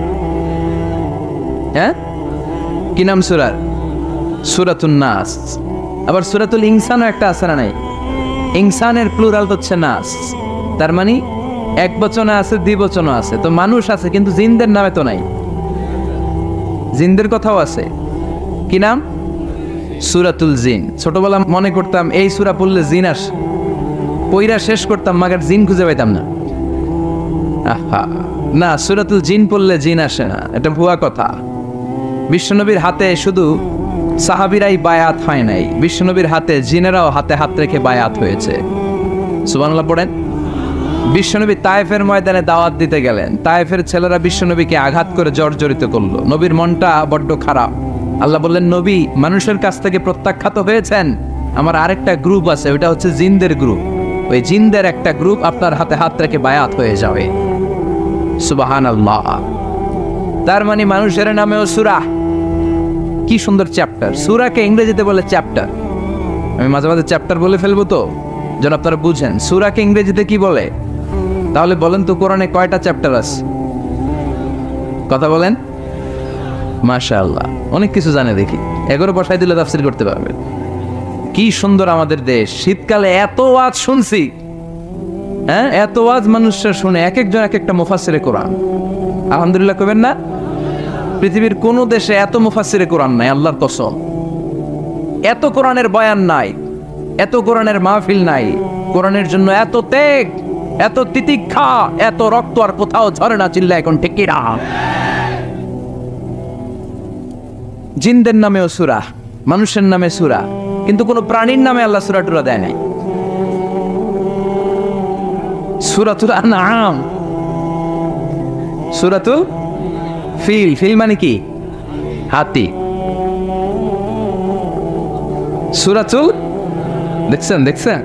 হ্যাঁ, কি নাম সূরার? সূরাতুন নাস। আবার সূরাতুল ইনসানও একটা আছে না নাই? ইনসানের প্লুরাল হচ্ছে নাস, তার মানে এক বচনে আছে, দ্বিবচনও আছে। তো মানুষ আছে, কিন্তু জিনদের নামে তো নাই। জিনদের কথাও আছে। কি নাম? সূরাতুল জিন। ছোটবেলা মনে করতাম এই সূরা পড়লে জিন আসে, পইরা শেষ করতাম, মাগার জিন খুঁজে পাইতাম না। আহা, না, সূরাতুল জিন পড়লে জিন আসে না, এটা ভুয়া কথা। বিশ্বনবীর হাতে শুধু সাহাবীরাই বায়াত হয় নাই, বিশ্বনবীর হাতে জিনেরাও হাতে হাত রেখে বায়াত হয়েছে। সুবহানাল্লাহ পড়েন। বিশ্বনবী তায়েফের ময়দানে দাওয়াত দিতে গেলেন, তায়েফের ছেলেরা বিশ্বনবীকে আঘাত করে জর্জরিত করলো। নবীর মনটা বড্ড খারাপ। আল্লাহ বললেন, নবী মানুষের কাছ থেকে প্রত্যাখ্যাত হয়েছেন, আমার আরেকটা গ্রুপ আছে, ওইটা হচ্ছে জিনদের গ্রুপ। ওই জিনদের একটা গ্রুপ আপনার হাতে হাত রেখে বায়াত হয়ে যাবে। সুবহানাল্লাহ। তার মানে মানুষের নামেও সূরা। কি সুন্দর চ্যাপ্টার। সূরাকে ইংরেজিতে বলে চ্যাপ্টার। আমি মাঝে মাঝে চ্যাপ্টার বলে ফেলবো, তো যেন আপনারা বুঝেন সূরাকে ইংরেজিতে কি বলে। তাহলে বলেন তো, কোরআনে কয়টা চ্যাপ্টার আছে? কথা বলেন। মাশাআল্লাহ, অনেক কিছু জানে দেখি। 11 বসাই দিলে তাফসীর করতে পারবে। কি সুন্দর আমাদের দেশ। শীতকালে এত ওয়াজ শুনছি, হ্যাঁ, এত ওয়াজ মানুষরা শুনে, এক একজন এক একটা মুফাসসিরে কোরআন। আলহামদুলিল্লাহ কইবেন না? পৃথিবীর কোন দেশে এত মুফাসসিরে কোরআন নাই, আল্লাহর কসম। এত কোরআনের বয়ান নাই, এত কোরআনের মাহফিল নাই, কোরআনের জন্য এত ত্যাগ, এত তিতিক্ষা, এত রক্ত আর কোথাও ঝরে না। চিল্লা এখন ঠিক কিনা? জিনদের নামেও সূরা, মানুষের নামে সূরা, কিন্তু কোন প্রাণীর নামে আল্লাহ সূরা টুরা দেয় নাই। সূরাতুল আনআম, সূরাতুল ফিল, ফিল মানে কি? হাতি। সূরাতুল, দেখছেন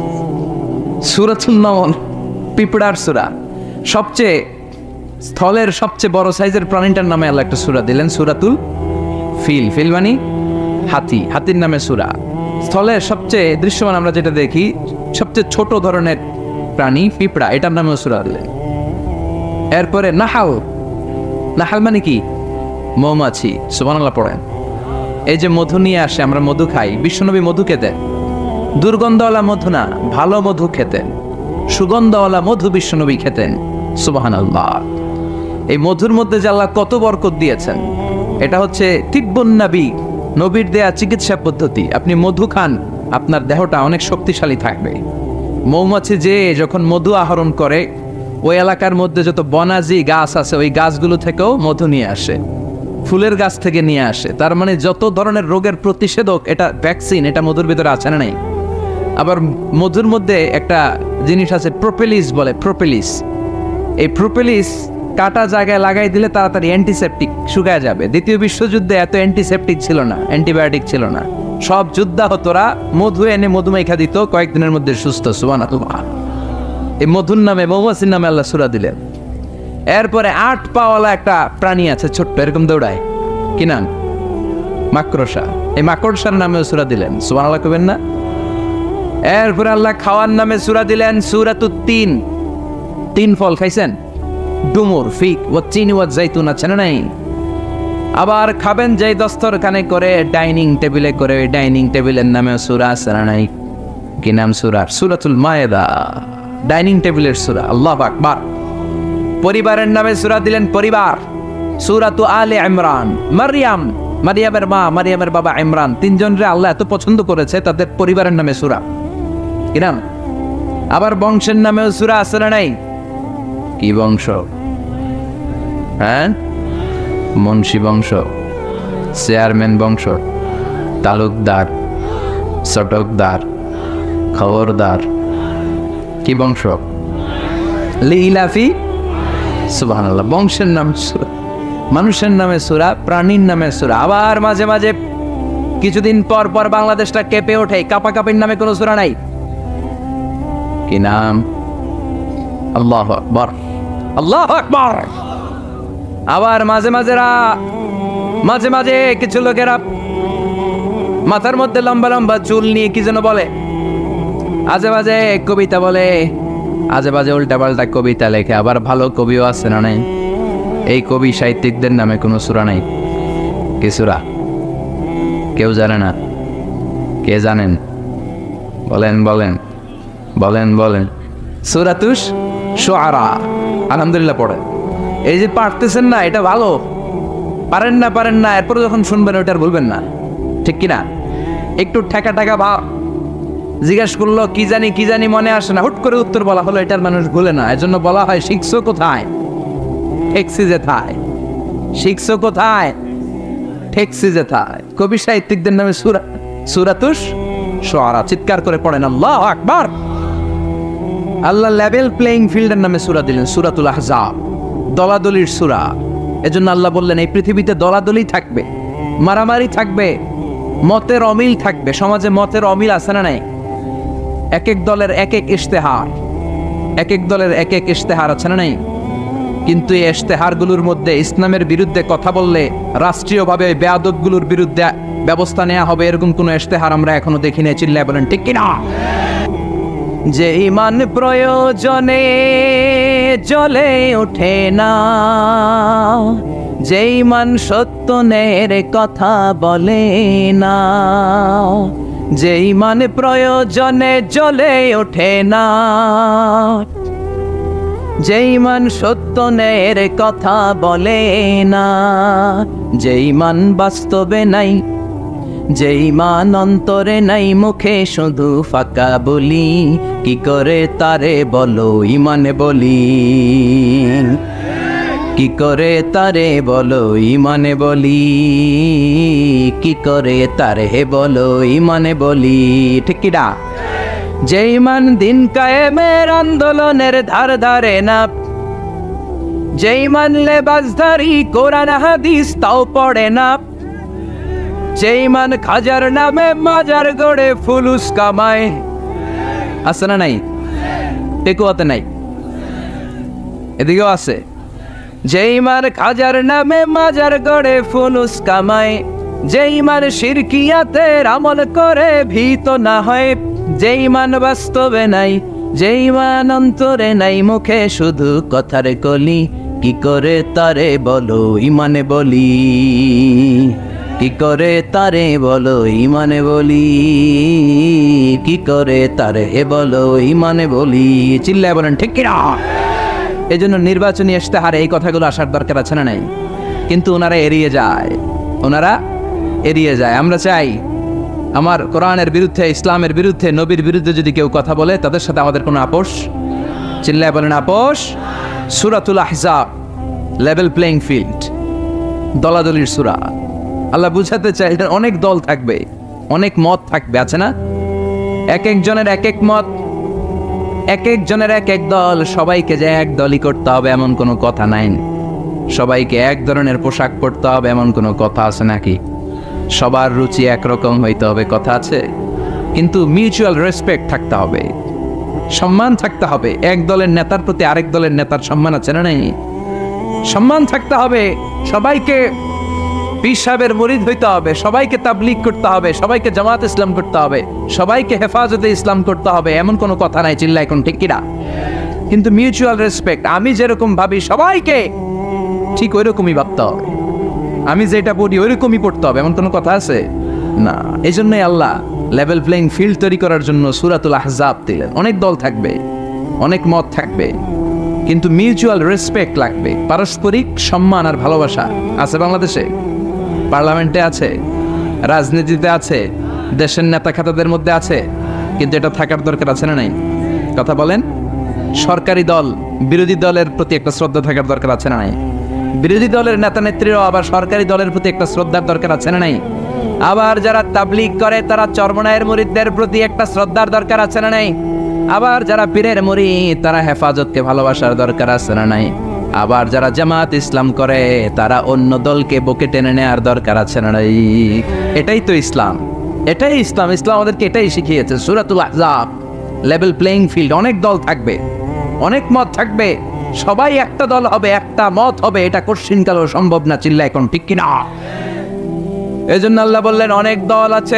সূরাতুল নামল, পিঁপড়ার সূরা। সবচেয়ে স্থলের সবচেয়ে বড় সাইজের প্রাণীটার নামে আল্লাহ একটা সূরা দিলেন, সূরাতুল ফিল। ফিল মানে হাতি, হাতির নামে সূরা। স্থলের সবচেয়ে দৃশ্যমান আমরা যেটা দেখি, সবচেয়ে ছোট ধরনের প্রাণী পিঁপড়া, এটার নামেও সূরা দিলেন। এরপরে নাহাল, নাহাল মানে কি? মৌমাছি। সুবহানাল্লাহ পড়েন। এই যে মধু নিয়ে আসে, আমরা মধু খাই, বিশ্বনবী মধু খেতেন। দুর্গন্ধওয়ালা মধু না, ভালো মধু খেতেন, সুগন্ধওয়ালা মধু বিশ্বনবী খেতেন। সুবহানাল্লাহ। এই মধুর মধ্যে যে আল্লাহ কত বরকত দিয়েছেন, এটা হচ্ছে তিব্বুন নবী, নবীর দেয়া চিকিৎসা পদ্ধতি। আপনি মধু খান, আপনার দেহটা অনেক শক্তিশালী থাকবে। মৌমাছি যে যখন মধু আহরণ করে, ওই এলাকার মধ্যে যত বনাজি গাছ আছে, ওই গাছগুলো থেকেও মধু নিয়ে আসে, ফুলের গাছ থেকে নিয়ে আসে। তার মানে যত ধরনের রোগের প্রতিষেধক, এটা ভ্যাকসিন, এটা মধুর ভিতরে আছে না নাই? আবার মধুর মধ্যে একটা জিনিস আছে, প্রোপেলিস বলে, প্রোপেলিস। এই প্রোপেলিস কাটা জায়গায় লাগাই দিলে তাড়াতাড়ি অ্যান্টিসেপটিক শুকায় যাবে। দ্বিতীয় বিশ্বযুদ্ধে এত অ্যান্টিসেপটিক ছিল না, অ্যান্টিবায়োটিক ছিল না। সব যোদ্ধাহতরা মধু এনে মধুমাইখা দিত, কয়েকদিনের মধ্যে সুস্থ। সুবহানাল্লাহ। এই মধুর নামে, মৌমাছির নামে আল্লাহ সূরা দিলেন। এরপরে 8 পাওয়ালা একটা প্রাণী আছে, ছোট্ট, এরকম দৌড়ায়, কি নাম? মাকড়সা। এই মাকড়সার নামেও সূরা দিলেন। সুবহানাল্লাহ কইবেন না? এরপরে আল্লাহ খাওয়ার নামে সূরা দিলেন, সূরাতুত তিন। তিন ফল খাইছেন? ডুমুর, ফিক, ওয়াতিন ওয়া জাইতুন আছে না নাই? আবার খাবেন যেই দস্তরখানে করে, ডাইনিং টেবিলে করে, ওই ডাইনিং টেবিলের নামেও সূরা আছে না নাই? কি নাম সূরার? সূরাতুল মায়েদা, ডাইনিং টেবিলের সূরা। আল্লাহু আকবার। পরিবারের নামে সূরা দিলেন, পরিবার, সূরাতু আলে ইমরান। মারইয়াম, মারিয়ামের মা, মারিয়ামের বাবা ইমরান, তিনজনরে আল্লাহ এত পছন্দ করেছে, তাদের পরিবারের নামে সূরা। কি নাম? আবার বংশের নামেও সূরা আছে না নাই? কি বংশ? হ্যাঁ, মুন্সি বংশ, চেয়ারম্যান বংশ, তালুকদার, চটকদার, খবরদার। কি বংশ? লিলাফি। সুবহানাল্লাহ। বংশের নাম সূরা, মানুষের নামে সূরা, প্রাণীর নামে সূরা। আবার মাঝে মাঝে কিছুদিন পর পর বাংলাদেশটা কেঁপে ওঠে, কাপাকাপির নামে কোনো সূরা নাই। কি নাম? আল্লাহু আকবার, আল্লাহু আকবার। আবার মাঝে মাঝে কিছু লোকেরা মাথার মধ্যে লম্বা লম্বা চুল নিয়ে কি যেন বলে, আজে বাজে কবিতা বলে, আজে বাজে উল্টা পাল্টা কবিতা লেখে। আবার ভালো কবিও আছে না নাই? এই কবি সাহিত্যিকদের নামে কোনো সূরা নাই। কি সূরা? কেউ জানে না? কে জানেন? বলেন বলেন বলেন বলেন। সূরাতুশ শুআরা। আলহামদুলিল্লাহ পড়েন। এই যে পারতেছেন না, এটা ভালো। পারেন না, এরপর যখন শুনবেন ওইটা আর বলবেন না, ঠিক কিনা? একটু ঠেকা ভাব, জিজ্ঞেস করলো কি জানি মনে আসে না, হুট করে উত্তর বলা হলো, এটার মানুষ ভুলে না। এজন্য বলা হয়, শিখছো কোথায়? ঠেকছি যেথায়। শিখছো কোথায়? ঠেকছি যেথায়। কবি সাহিত্যিকদের নামে সূরা, সূরাতুশ শুআরা। চিৎকার করে পড়েন আল্লাহু আকবার। আল্লাহ লেভেল প্লেইং ফিল্ডের নামে সূরা দিলেন, সূরাতুল আহজাব, দলাদলির সূরা। এজন্য আল্লাহ বললেন, এই পৃথিবীতে দলাদলি থাকবে, মারামারি থাকবে, মতের অমিল থাকবে। সমাজে মতের অমিল আছে না নাই? এক এক দলের এক এক ইশতেহার, এক এক দলের এক এক ইশতেহার আছে না নাই? কিন্তু এই ইশতেহারগুলোর মধ্যে ইসলামের বিরুদ্ধে কথা বললে রাষ্ট্রীয়ভাবে বেয়াদবগুলোর বিরুদ্ধে ব্যবস্থা নেওয়া হবে, এরকম কোনো ইশতেহার আমরা এখনো দেখি না। চিল্লায় বলেন ঠিক কিনা? যে ঈমান প্রয়োজনে জ্বলে ওঠে না, যে ঈমান সত্য ন্যায়ের কথা বলে না, যে ঈমান প্রয়োজনে জ্বলে ওঠে না, যে ঈমান সত্য ন্যায়ের কথা বলে না, যে ঈমান বাস্তবে নাই, যে ঈমান অন্তরে নাই মুখে শুধু ফাঁকা বলি, কি করে তারে বলো ঈমানে বলি, কি করে তারে বলো ঈমানে বলি, কি করে তারে বলো ঈমানে বলি। ঠিক কি না? যে ঈমান দিন কায়েমের আন্দোলনের ধার ধারে না, যে ঈমান লেবাসধারী কোরআন হাদিস তাও পড়ে না, যে ঈমান খাজার নামে মাজার গড়ে ফুলুস কামায়। আছে না নাই? টেকুয়াতে নাই, এদিকেও আছে। যে ঈমান খাজার নামে মাজার গড়ে ফুলুস কামায়, যে ঈমান শিরকিয়াতের আমল করে ভীত না হয়, যে ঈমান বাস্তবে নাই, যে ঈমান অন্তরে নাই মুখে শুধু কথার কলি, কি করে তারে বলো ঈমানে বলি, কি করে তারে বলো ঈমানে বলি, কি করে তারে বলো ঈমানে বলি। চিল্লায় বলেন ঠিক কিনা? এই জন্য নির্বাচনী ইশতেহারে এই কথাগুলো আসার দরকার আছে না নাই? কিন্তু ওনারা এড়িয়ে যায়, ওনারা এড়িয়ে যায়। আমরা চাই আমার কোরআনের বিরুদ্ধে, ইসলামের বিরুদ্ধে, নবীর বিরুদ্ধে যদি কেউ কথা বলে তাদের সাথে আমাদের কোনো আপোষ। চিল্লায় বলেন আপোষ। সূরাতুল আহজাব, লেভেল প্লেইং ফিল্ড, দলাদলির সূরা। আল্লাহ বুঝাতে চাই এটা অনেক দল থাকবে, অনেক মত থাকবে, আছে না? এক একজনের এক এক মত, এক একজনের এক এক দল। সবাইকে যে এক দলই করতে হবে এমন কোনো কথা নাই। সবাইকে এক ধরনের পোশাক পরতে হবে এমন কোনো কথা আছে নাকি? সবার রুচি একরকম হইতে হবে কথা আছে? কিন্তু মিউচুয়াল রেসপেক্ট থাকতে হবে, সম্মান থাকতে হবে। এক দলের নেতার প্রতি আরেক দলের নেতার সম্মান আছে না নাই? সম্মান থাকতে হবে। সবাইকে পীর সাহেবের মুরিদ হইতে হবে, সবাইকে তাবলীগ করতে হবে, সবাইকে জামাত ইসলাম করতে হবে, সবাইকে হেফাজতে ইসলাম করতে হবে এমন কোনো কথা নাই। চিল্লা এখন ঠিক কিনা? কিন্তু মিউচুয়াল রেসপেক্ট, আমি যেরকম ভাবি সবাইকে ঠিক ওই রকমই ভাবতে হবে, আমি যেটা পড়ি ওই রকমই পড়তে হবে এমন কোনো কথা আছে না। এই জন্যই আল্লাহ লেভেল প্লেইং ফিল্ড তৈরি করার জন্য সূরাতুল আহজাব দিলেন। অনেক দল থাকবে, অনেক মত থাকবে, কিন্তু মিউচুয়াল রেসপেক্ট লাগবে। পারস্পরিক সম্মান আর ভালোবাসা আছে বাংলাদেশে? পার্লামেন্টে আছে, রাজনীতিতে আছে, দেশের নেতা খাতাদের মধ্যে আছে, কিন্তু এটা থাকার দরকার আছে না নাই? কথা বলেন। সরকারি দল বিরোধী দলের প্রতি একটা শ্রদ্ধা থাকার দরকার আছে না নাই? বিরোধী দলের নেতা নেত্রীরাও আবার সরকারি দলের প্রতি একটা শ্রদ্ধার দরকার আছে না নাই? আবার যারা তাবলীগ করে তারা চরমনায়ের মুরিদদের প্রতি একটা শ্রদ্ধার দরকার আছে না নাই? আবার যারা পীরের মুরিদ তারা হেফাজতকে ভালোবাসার দরকার আছে না নাই? আবার যারা জামাত ইসলাম করে তারা অন্য দলকে বুকে টেনে নেওয়ার দরকার আছে না নাই? এটাই তো ইসলাম, এটাই ইসলাম। ইসলাম আমাদেরকে এটাই শিখিয়েছে। সূরাতুল আহজাব, লেভেল প্লেইং ফিল্ড। অনেক দল থাকবে, অনেক মত থাকবে, সবাই একটা দল হবে, একটা মত হবে, এটা কোশ্চিনকালও সম্ভব না। চিল্লা এখন ঠিক কিনা? এই জন্য আল্লাহ বললেন অনেক দল আছে,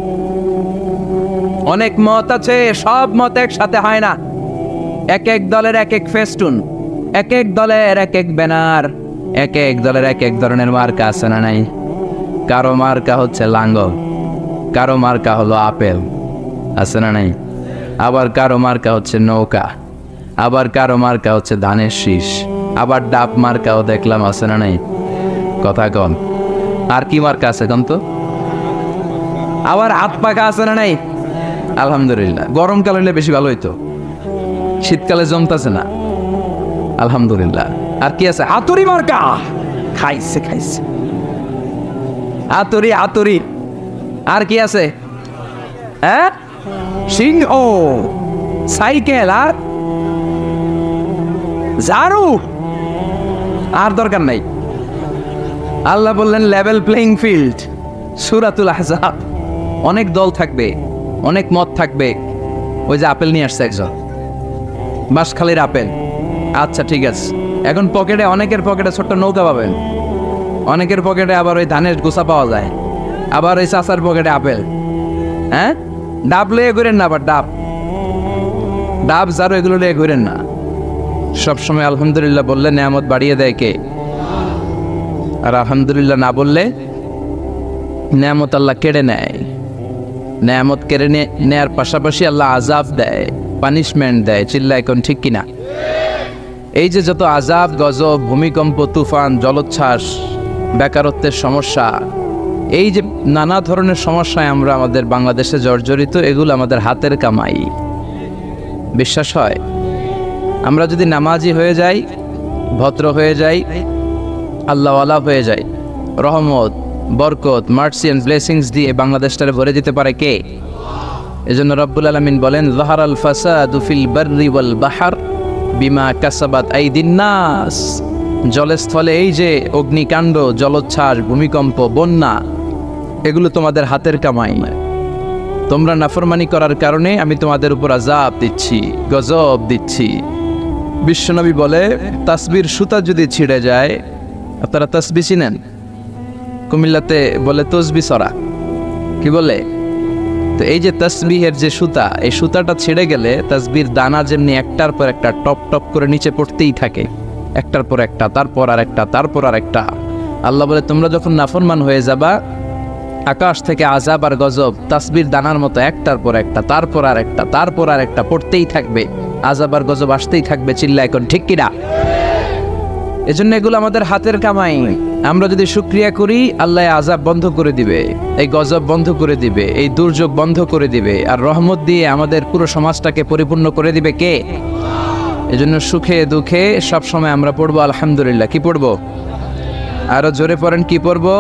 অনেক মত আছে, সব মত একসাথে হয় না। এক এক দলের এক এক ফেস্টুন, এক এক দলের এক এক ব্যানার, এক এক দলের এক এক ধরনের মার্কা আছে না নাই? কারো মার্কা হচ্ছে লাঙ্গল, কারো মার্কা হলো আপেল, আছে না নাই? আবার কারো মার্কা হচ্ছে নৌকা, আবার কারো মার্কা হচ্ছে ধানের শীষ, আবার ডাব মার্কাও দেখলাম, আছে না নাই? কথা কন। আর কি মার্কা আছে কন তো? আবার হাত পাখা আছে না নাই? আলহামদুলিল্লাহ। গরমকাল হইলে বেশি ভালো হইতো, শীতকালে জমতাছে না। আলহামদুলিল্লাহ। আর কি আছে? হাতুড়ি মার্কা। খাইছে খাইছে হাতুড়ি, হাতুড়ি। আর কি আছে? হ্যাঁ, সিংহ, সাইকেল, আর ঝাড়ু। আর দরকার নাই। আল্লাহ বললেন লেভেল প্লেইং ফিল্ড, সূরাতুল আহজাব। অনেক দল থাকবে, অনেক মত থাকবে। ওই যে আপেল নিয়ে আসছে একজন, বাঁশখালীর আপেল। আচ্ছা ঠিক আছে। এখন পকেটে, অনেকের পকেটে ছোট্ট নৌকা পাবেন, অনেকের পকেটে আবার ওই ধানের গোছা পাওয়া যায়, আবার ওই চাচার পকেটে আপেল। হ্যাঁ, ডাব লয়ে ঘুরেন না, আবার ডাব, ডাব ঝাড়ু এগুলো লয়ে ঘুরেন না। সবসময় আলহামদুলিল্লাহ বললে নেয়ামত বাড়িয়ে দেয় কে? আর আলহামদুলিল্লাহ না বললে নেয়ামত আল্লাহ কেড়ে নেয়। নেয়ামত কেড়ে নেয়ার পাশাপাশি আল্লাহ আযাব দেয়, পানিশমেন্ট দেয়। চিল্লা এখন ঠিক কিনা? এই যে যত আযাব, গজব, ভূমিকম্প, তুফান, জলোচ্ছ্বাস, বেকারত্বের সমস্যা, এই যে নানা ধরনের সমস্যায় আমরা আমাদের বাংলাদেশে জর্জরিত, এগুলো আমাদের হাতের কামাই। বিশ্বাস হয়? আমরা যদি নামাজি হয়ে যাই, ভদ্র হয়ে যাই, আল্লাহওয়ালা হয়ে যাই, রহমত, বরকত, মার্সি এন্ড ব্লেসিংস দিয়ে বাংলাদেশটারে ভরে দিতে পারে কে? এজন্য রব্বুল আলামিন বলেন, যাহারাল ফাসাদু ফিল বাররি ওয়াল বাহর বিমা কাসাবাত আইদিন নাস। জলস্থলে এই যে অগ্নিকাণ্ড, জলোচ্ছ্বাস, ভূমিকম্প, বন্যা, এগুলো তোমাদের হাতের কামাই। তোমরা নাফরমানি করার কারণে আমি তোমাদের উপর আযাব দিচ্ছি, গজব দিচ্ছি। বিশ্বনবী বলে, তাসবির সুতা যদি ছিঁড়ে যায়, আপনারা তাসবি চিনেন? কুমিল্লাতে বলে তসবি সরা, কি বলে? তো এই যে তাসবিহের যে সুতা, এই সুতাটা ছিঁড়ে গেলে তাসবির দানা যেমনি একটার পর একটা টপ টপ করে নিচে পড়তেই থাকে, একটার পর একটা, তারপর আর একটা, তারপর আর একটা। আল্লাহ বলে, তোমরা যখন নাফরমান হয়ে যাবা, আকাশ থেকে আযাব আর গজব তাসবির দানার মতো একটার পর একটা, তারপর আর একটা, তারপর আর একটা পড়তেই থাকবে, আযাব আর গজব আসতেই থাকবে। চিল্লা এখন ঠিক কিনা? এজন্য এগুলো আমাদের হাতের কামাই। আমরা যদি শুকরিয়া করি, আল্লাহ আযাব বন্ধ করে দিবে, এই গজব বন্ধ করে দিবে, এই দুর্যোগ বন্ধ করে দিবে, আর রহমত দিয়ে আমাদের পুরো সমাজটাকে পরিপূর্ণ করে দিবে কে? এজন্য সুখে দুঃখে সবসময় আমরা পড়বো আলহামদুলিল্লাহ। কি পড়বো? আরো জোরে পড়েন, কি পড়বো?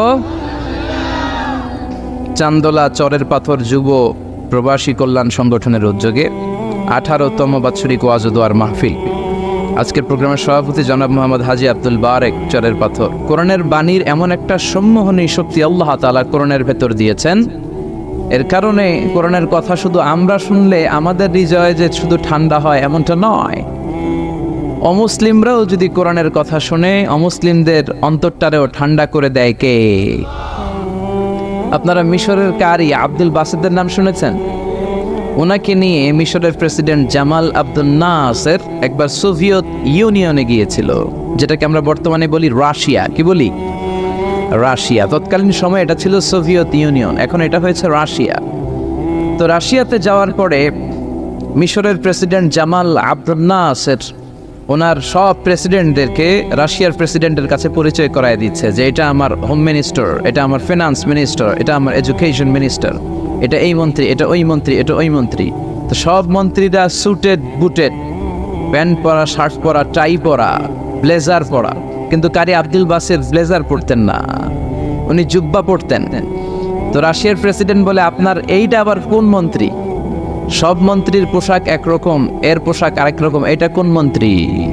চান্দোলা চরের পাথর যুব প্রবাসী কল্যাণ সংগঠনের উদ্যোগে 18তম বাৎসরিক ওয়াজ ও দোয়ার মাহফিল। আজকের প্রোগ্রামের সভাপতি জনাব মোহাম্মদ হাজি আব্দুল বারেক, চরের পাথর। কোরআনের বাণীর এমন একটা সম্মোহনী শক্তি আল্লাহ তাআলা কোরআনের ভেতর দিয়েছেন, এর কারণে কোরআনের কথা শুধু আমরা শুনলে আমাদের হৃদয়ে যে শুধু ঠান্ডা হয় এমনটা নয়, অমুসলিমরাও যদি কোরআনের কথা শুনে অমুসলিমদের অন্তরটারেও ঠান্ডা করে দেয় কে? আপনারা মিশরের কারি আব্দুল বাসেদের নাম শুনেছেন? ওনাকে নিয়ে মিশরের প্রেসিডেন্ট জামাল আব্দুল নাসের একবার সোভিয়েত ইউনিয়নে গিয়েছিল, যেটাকে আমরা বর্তমানে বলি রাশিয়া। কি বলি? রাশিয়া। তৎকালীন সময় এটা ছিল সোভিয়েত ইউনিয়ন, এখন এটা হয়েছে রাশিয়া। তো রাশিয়াতে যাওয়ার পরে মিশরের প্রেসিডেন্ট জামাল আব্দুল নাসের ওনার সব প্রেসিডেন্টদেরকে রাশিয়ার প্রেসিডেন্টের কাছে পরিচয় করায় দিচ্ছে যে এটা আমার হোম মিনিস্টার, এটা আমার ফিনান্স মিনিস্টার, এটা আমার এডুকেশন মিনিস্টার, এটা এই মন্ত্রী, এটা ওই মন্ত্রী, এটা ওই মন্ত্রী। তো সব মন্ত্রীরা সুটেড বুটেড, প্যান্ট পরা, শার্ট পরা, টাই পরা, ব্লেজার পরা। কিন্তু কারি আব্দুল বাসের ব্লেজার পরতেন না, উনি জুব্বা পরতেন। তো রাশিয়ার প্রেসিডেন্ট বলে, আপনার এইটা আবার কোন মন্ত্রী? সব মন্ত্রীর পোশাক একরকম, এর পোশাক আরেক রকম, এটা কোন মন্ত্রী?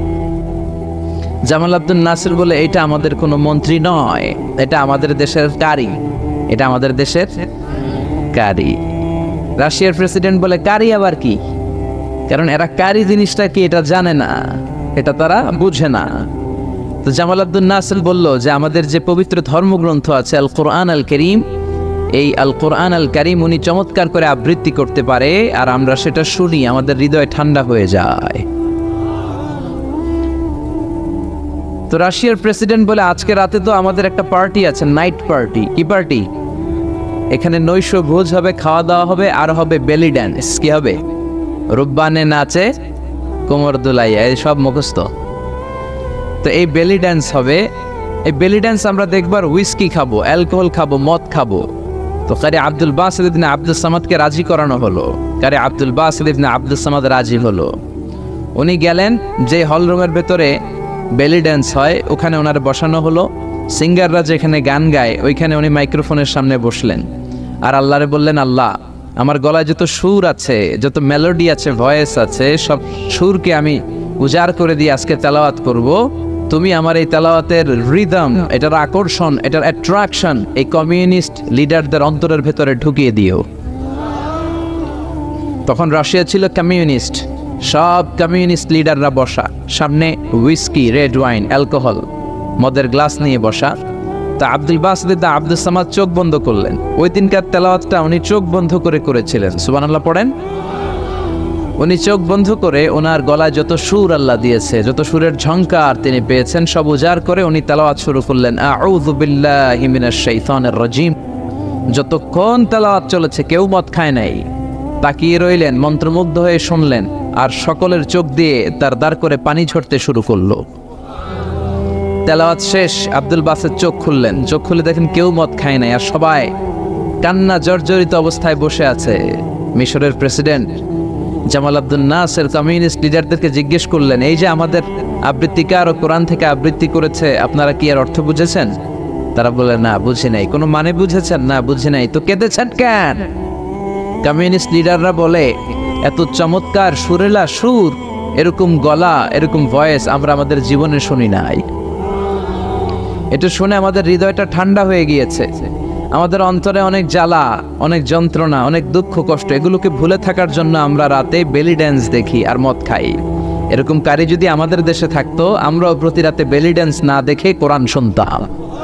জামাল আব্দুল নাসির বলে, এটা আমাদের কোনো মন্ত্রী নয়, এটা আমাদের দেশের কারি, এটা আমাদের দেশের কারি। রাশিয়ার প্রেসিডেন্ট বলে, কারি আবার কি? কারণ এরা কারি জিনিসটা কি এটা জানে না, এটা তারা বুঝে না। তো জামাল আব্দুল নাসির বলল যে আমাদের যে পবিত্র ধর্মগ্রন্থ আছে আল কোরআন আল করিম, এই আল কোরআন আল কারীম উনি চমৎকার করে আবৃত্তি করতে পারে, আর আমরা সেটা শুনি, আমাদের হৃদয় ঠান্ডা হয়ে যায়। তো রাশিয়ার প্রেসিডেন্ট বলে, আজকে রাতে তো আমাদের একটা পার্টি আছে, নাইট পার্টি। কি পার্টি? এখানে নৈশ ভোজ হবে, খাওয়া দাওয়া হবে, আর হবে বেলি ড্যান্স। কি হবে? রুব্বানে নাচে কোমর দুলাইয়া, এই সব মুখস্থ। তো এই বেলি ড্যান্স হবে, এই বেলি ড্যান্স আমরা দেখবার, হুইস্কি খাবো, অ্যালকোহল খাবো, মদ খাবো। তো কারি আব্দুল বাসিত ইবনে আব্দুস সামাদকে রাজি করানো হলো। কারি আব্দুল বাসিত ইবনে আব্দুস সামাদ রাজি হলো। উনি গেলেন, যে হল রুমের ভেতরে বেলি ড্যান্স হয় ওখানে ওনার বসানো হলো। সিঙ্গাররা যেখানে গান গায় ওইখানে উনি মাইক্রোফোনের সামনে বসলেন, আর আল্লাহরে বললেন, আল্লাহ আমার গলায় যত সুর আছে, যত মেলোডি আছে, ভয়েস আছে, সব সুরকে আমি উজাড় করে দিয়ে আজকে তেলাওয়াত করব। তুমি আমার এই তেলাওয়াতের রিদম, এটার আকর্ষণ, এটার অ্যাট্রাকশন এই কমিউনিস্ট লিডারদের অন্তরের ভেতরে ঢুকিয়ে দিও। তখন রাশিয়া ছিল কমিউনিস্ট, সব কমিউনিস্ট লিডাররা বসা, সামনে হুইস্কি, রেড ওয়াইন, অ্যালকোহল, মদের গ্লাস নিয়ে বসা। তা আব্দুল বাসিত আব্দুস সামাদ চোখ বন্ধ করলেন। ওই দিনকার তেলাওয়াতটা উনি চোখ বন্ধ করে করেছিলেন। সুবহানাল্লাহ পড়েন। উনি চোখ বন্ধ করে ওনার গলায় যত সুর আল্লাহ দিয়েছে, যত সুরের ঝংকার তিনি পেয়েছেন, সব উজাড় করে উনি তেলাওয়াত শুরু করলেন, আউযু বিল্লাহি মিনাশ শাইতানির রাজিম। যতক্ষণ তেলাওয়াত চলেছে কেউ মদ খায় নাই, তাকিয়ে রইলেন, মন্ত্রমুগ্ধ হয়ে শুনলেন, আর সকলের চোখ দিয়ে তার দাঁড় করে পানি ঝরতে শুরু করলো। তেলাওয়াত শেষ, আব্দুল বাসেত চোখ খুললেন। চোখ খুলে দেখেন কেউ মদ খায় নাই, আর সবাই কান্না জর্জরিত অবস্থায় বসে আছে। মিশরের president Jamal Abdul Nasser communist লিডারদেরকে জিজ্ঞেস করলেন, এই যে আমাদের আবৃত্তিকার ও কোরআন থেকে আবৃত্তি করেছে, আপনারা কি এর অর্থ বুঝেছেন? তারা বলে, না বুঝি নাই। কোনো মানে বুঝেছেন? না বুঝি নাই। তো কেঁদেছেন কেন? কমিউনিস্ট লিডাররা বলে, এত চমৎকার সুরেলা সুর, এরকম গলা, এরকম ভয়েস আমরা আমাদের জীবনে শুনি নাই। এটা শুনে আমাদের হৃদয়টা ঠান্ডা হয়ে গিয়েছে। আমাদের অন্তরে অনেক জ্বালা, অনেক যন্ত্রণা, অনেক দুঃখ কষ্ট, এগুলোকে ভুলে থাকার জন্য আমরা রাতে বেলি ড্যান্স দেখি আর মদ খাই। এরকম কারি যদি আমাদের দেশে থাকতো, আমরাও প্রতি রাতে বেলি ড্যান্স না দেখে কোরআন শুনতাম।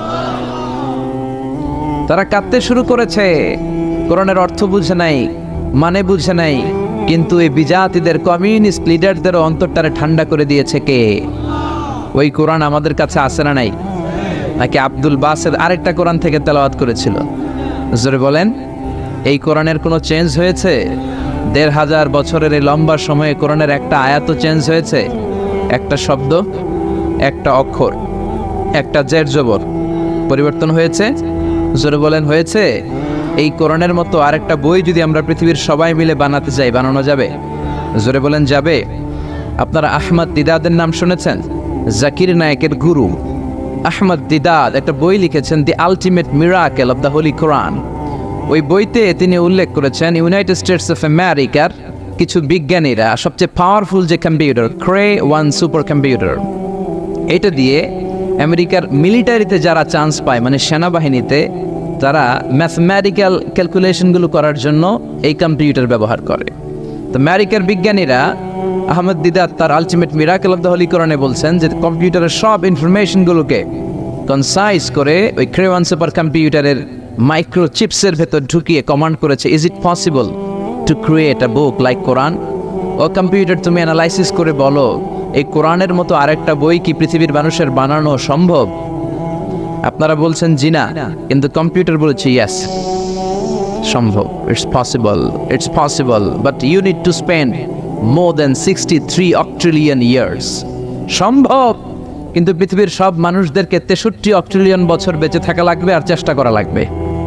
তারা কাঁদতে শুরু করেছে, কোরআনের অর্থ বুঝে নাই, মানে বুঝে নাই। কিন্তু এই বিজাতিদের কমিউনিস্ট লিডারদের অন্তরটারে ঠান্ডা করে দিয়েছে কে? ওই কোরআন আমাদের কাছে আসে না নাই? নাকি আব্দুল বাসেত আরেকটা কোরআন থেকে তেলাওয়াত করেছিল? জোরে বলেন, এই কোরআনের কোনো চেঞ্জ হয়েছে? ১৫০০ বছরের এই লম্বা সময়ে কোরআনের একটা আয়াত চেঞ্জ হয়েছে? একটা শব্দ, একটা অক্ষর, একটা জের জবর পরিবর্তন হয়েছে? জোরে বলেন, হয়েছে? এই কোরআনের মতো আরেকটা বই যদি আমরা পৃথিবীর সবাই মিলে বানাতে চাই, বানানো যাবে? জোরে বলেন, যাবে? আপনারা আহমদ দিদাদের নাম শুনেছেন? জাকির নায়েকের গুরু আহমদ দিদাদ একটা বই লিখেছেন, the ultimate miracle of the holy Quran. ওই বইতে তিনি উল্লেখ করেছেন, ইউনাইটেড স্টেটস অফ আমেরিকার কিছু বিজ্ঞানীরা সবচেয়ে পাওয়ারফুল যে কম্পিউটার, ক্রে 1 সুপার কম্পিউটার, এটা দিয়ে আমেরিকার মিলিটারিতে যারা চান্স পায়, মানে সেনাবাহিনীতে, তারা ম্যাথমেটিক্যাল ক্যালকুলেশনগুলো করার জন্য এই কম্পিউটার ব্যবহার করে। তো আমেরিকার বিজ্ঞানীরা আহমদ দিদাত তার ultimate miracle of the holy কোরআনে বলছেন যে কম্পিউটারের সব ইনফরমেশনগুলোকে কনসাইজ করে ওই ক্রে 1 সুপার কম্পিউটারের মাইক্রোচিপসের ভেতর ঢুকিয়ে কমান্ড করেছে, is it possible to create a book like Quran? ও কম্পিউটার, তুমি অ্যানালাইসিস করে বলো, এই কোরআনের মতো আরেকটা বই কি পৃথিবীর মানুষের বানানো সম্ভব? আপনারা বলছেন জি না, কিন্তু কম্পিউটার বলেছে ইয়েস, সম্ভব। It's possible, it's possible, but you need to spend more than 63 octillion years। সম্ভব, কিন্তু পৃথিবীর সব মানুষদেরকে 63 অক্ট্রিলিয়ন বছর বেঁচে থাকা লাগবে আর চেষ্টা করা লাগবে।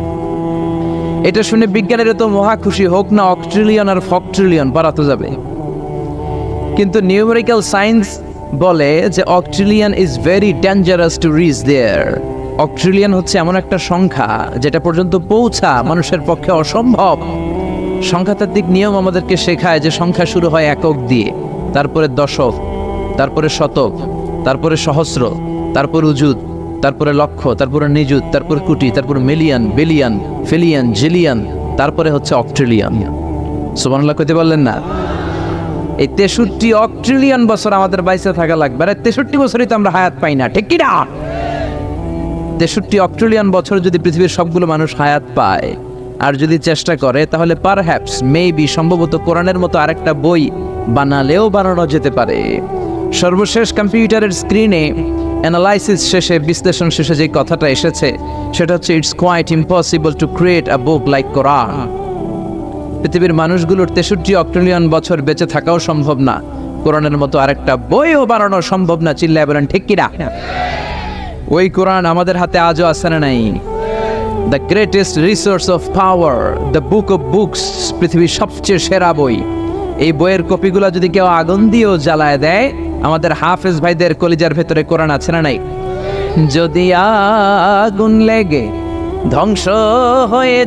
এটা শুনে বিজ্ঞানীরা তো মহা খুশি, হোক না অক্ট্রিলিয়ন আর ফক্ট্রিলিয়ন, বাড়াতে যাবে। কিন্তু নিউমেরিক্যাল সায়েন্স বলে যে octillion is very dangerous to reach there. Octillion হচ্ছে এমন একটা সংখ্যা যেটা পর্যন্ত পৌঁছা মানুষের পক্ষে অসম্ভব। সংখ্যাতাত্ত্বিক নিয়ম আমাদেরকে শেখায় যে সংখ্যা শুরু হয় একক দিয়ে, তারপরে দশক, তারপরে শতক, তারপরে সহস্র, তারপর উজুদ, তারপরে লক্ষ, তারপরে নিযুত, তারপরে কোটি, তারপরে মিলিয়ন, বিলিয়ন, ফিলিয়ন, জিলিয়ন, তারপরে হচ্ছে অক্ট্রিলিয়ন। সুবহানাল্লাহ কইতে বললেন না? এই 63 অক্ট্রিলিয়ন বছর আমাদের বাইসে থাকা লাগবে। আর 63 বছরই তো আমরা হায়াত পাই না, ঠিক কি না? 63 অক্ট্রিলিয়ন বছর যদি পৃথিবীর সবগুলো মানুষ হায়াত পায় আর যদি চেষ্টা করে, তাহলে পারহ্যাপস, মেবি, সম্ভবত কোরআনের মতো আরেকটা বই বানালেও বানানো যেতে পারে। সর্বশেষ কম্পিউটারের স্ক্রিনে অ্যানালাইসিস শেষে, বিশ্লেষণ শেষে যে কথাটা এসেছে সেটা হচ্ছে, it's quite impossible to create a book like Quran. পৃথিবীর মানুষগুলোর 63 অক্ট্রিলিয়ন বছর বেঁচে থাকাও সম্ভব না, কোরআনের মতো আরেকটা বইও বানানো সম্ভব না। চিল্লায় বলেন ঠিক কিনা? ওই কোরআন আমাদের হাতে আজও আছে না নাই? The greatest resource of power, the book of books, পৃথিবীর সবচেয়ে সেরা বই। এই বইয়ের কপিগুলো যদি কেউ আগুন দিয়েও জ্বালায় দেয়, আমাদের হাফেজ ভাইদের কলিজার ভেতরে কোরআন আছে না নাই? যদি আগুন লেগে ধ্বংস হয়ে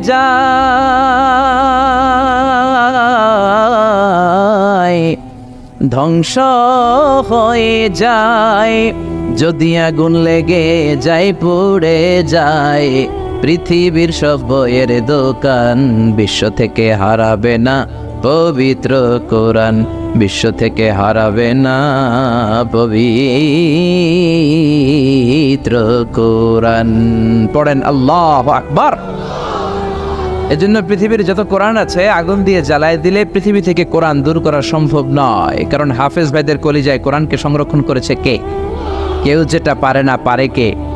যায়, ধ্বংস হয়ে যায়, যদি আগুন লেগে যায়, পুড়ে যায় পৃথিবীর সব বইয়ের দোকান, বিশ্ব থেকে হারাবে না পবিত্র কোরআন, বিশ্ব থেকে হারাবে না পবিত্র কোরআন। পড়েন আল্লাহু আকবার। এজন্য পৃথিবীর যত কোরআন আছে আগুন দিয়ে জ্বালায় দিলে পৃথিবী থেকে কোরআন দূর করা সম্ভব নয়, কারণ হাফেজ ভাইদের কলিজায় কোরআনকে সংরক্ষণ করেছে কে? কেউ যেটা পারে না, পারে কে?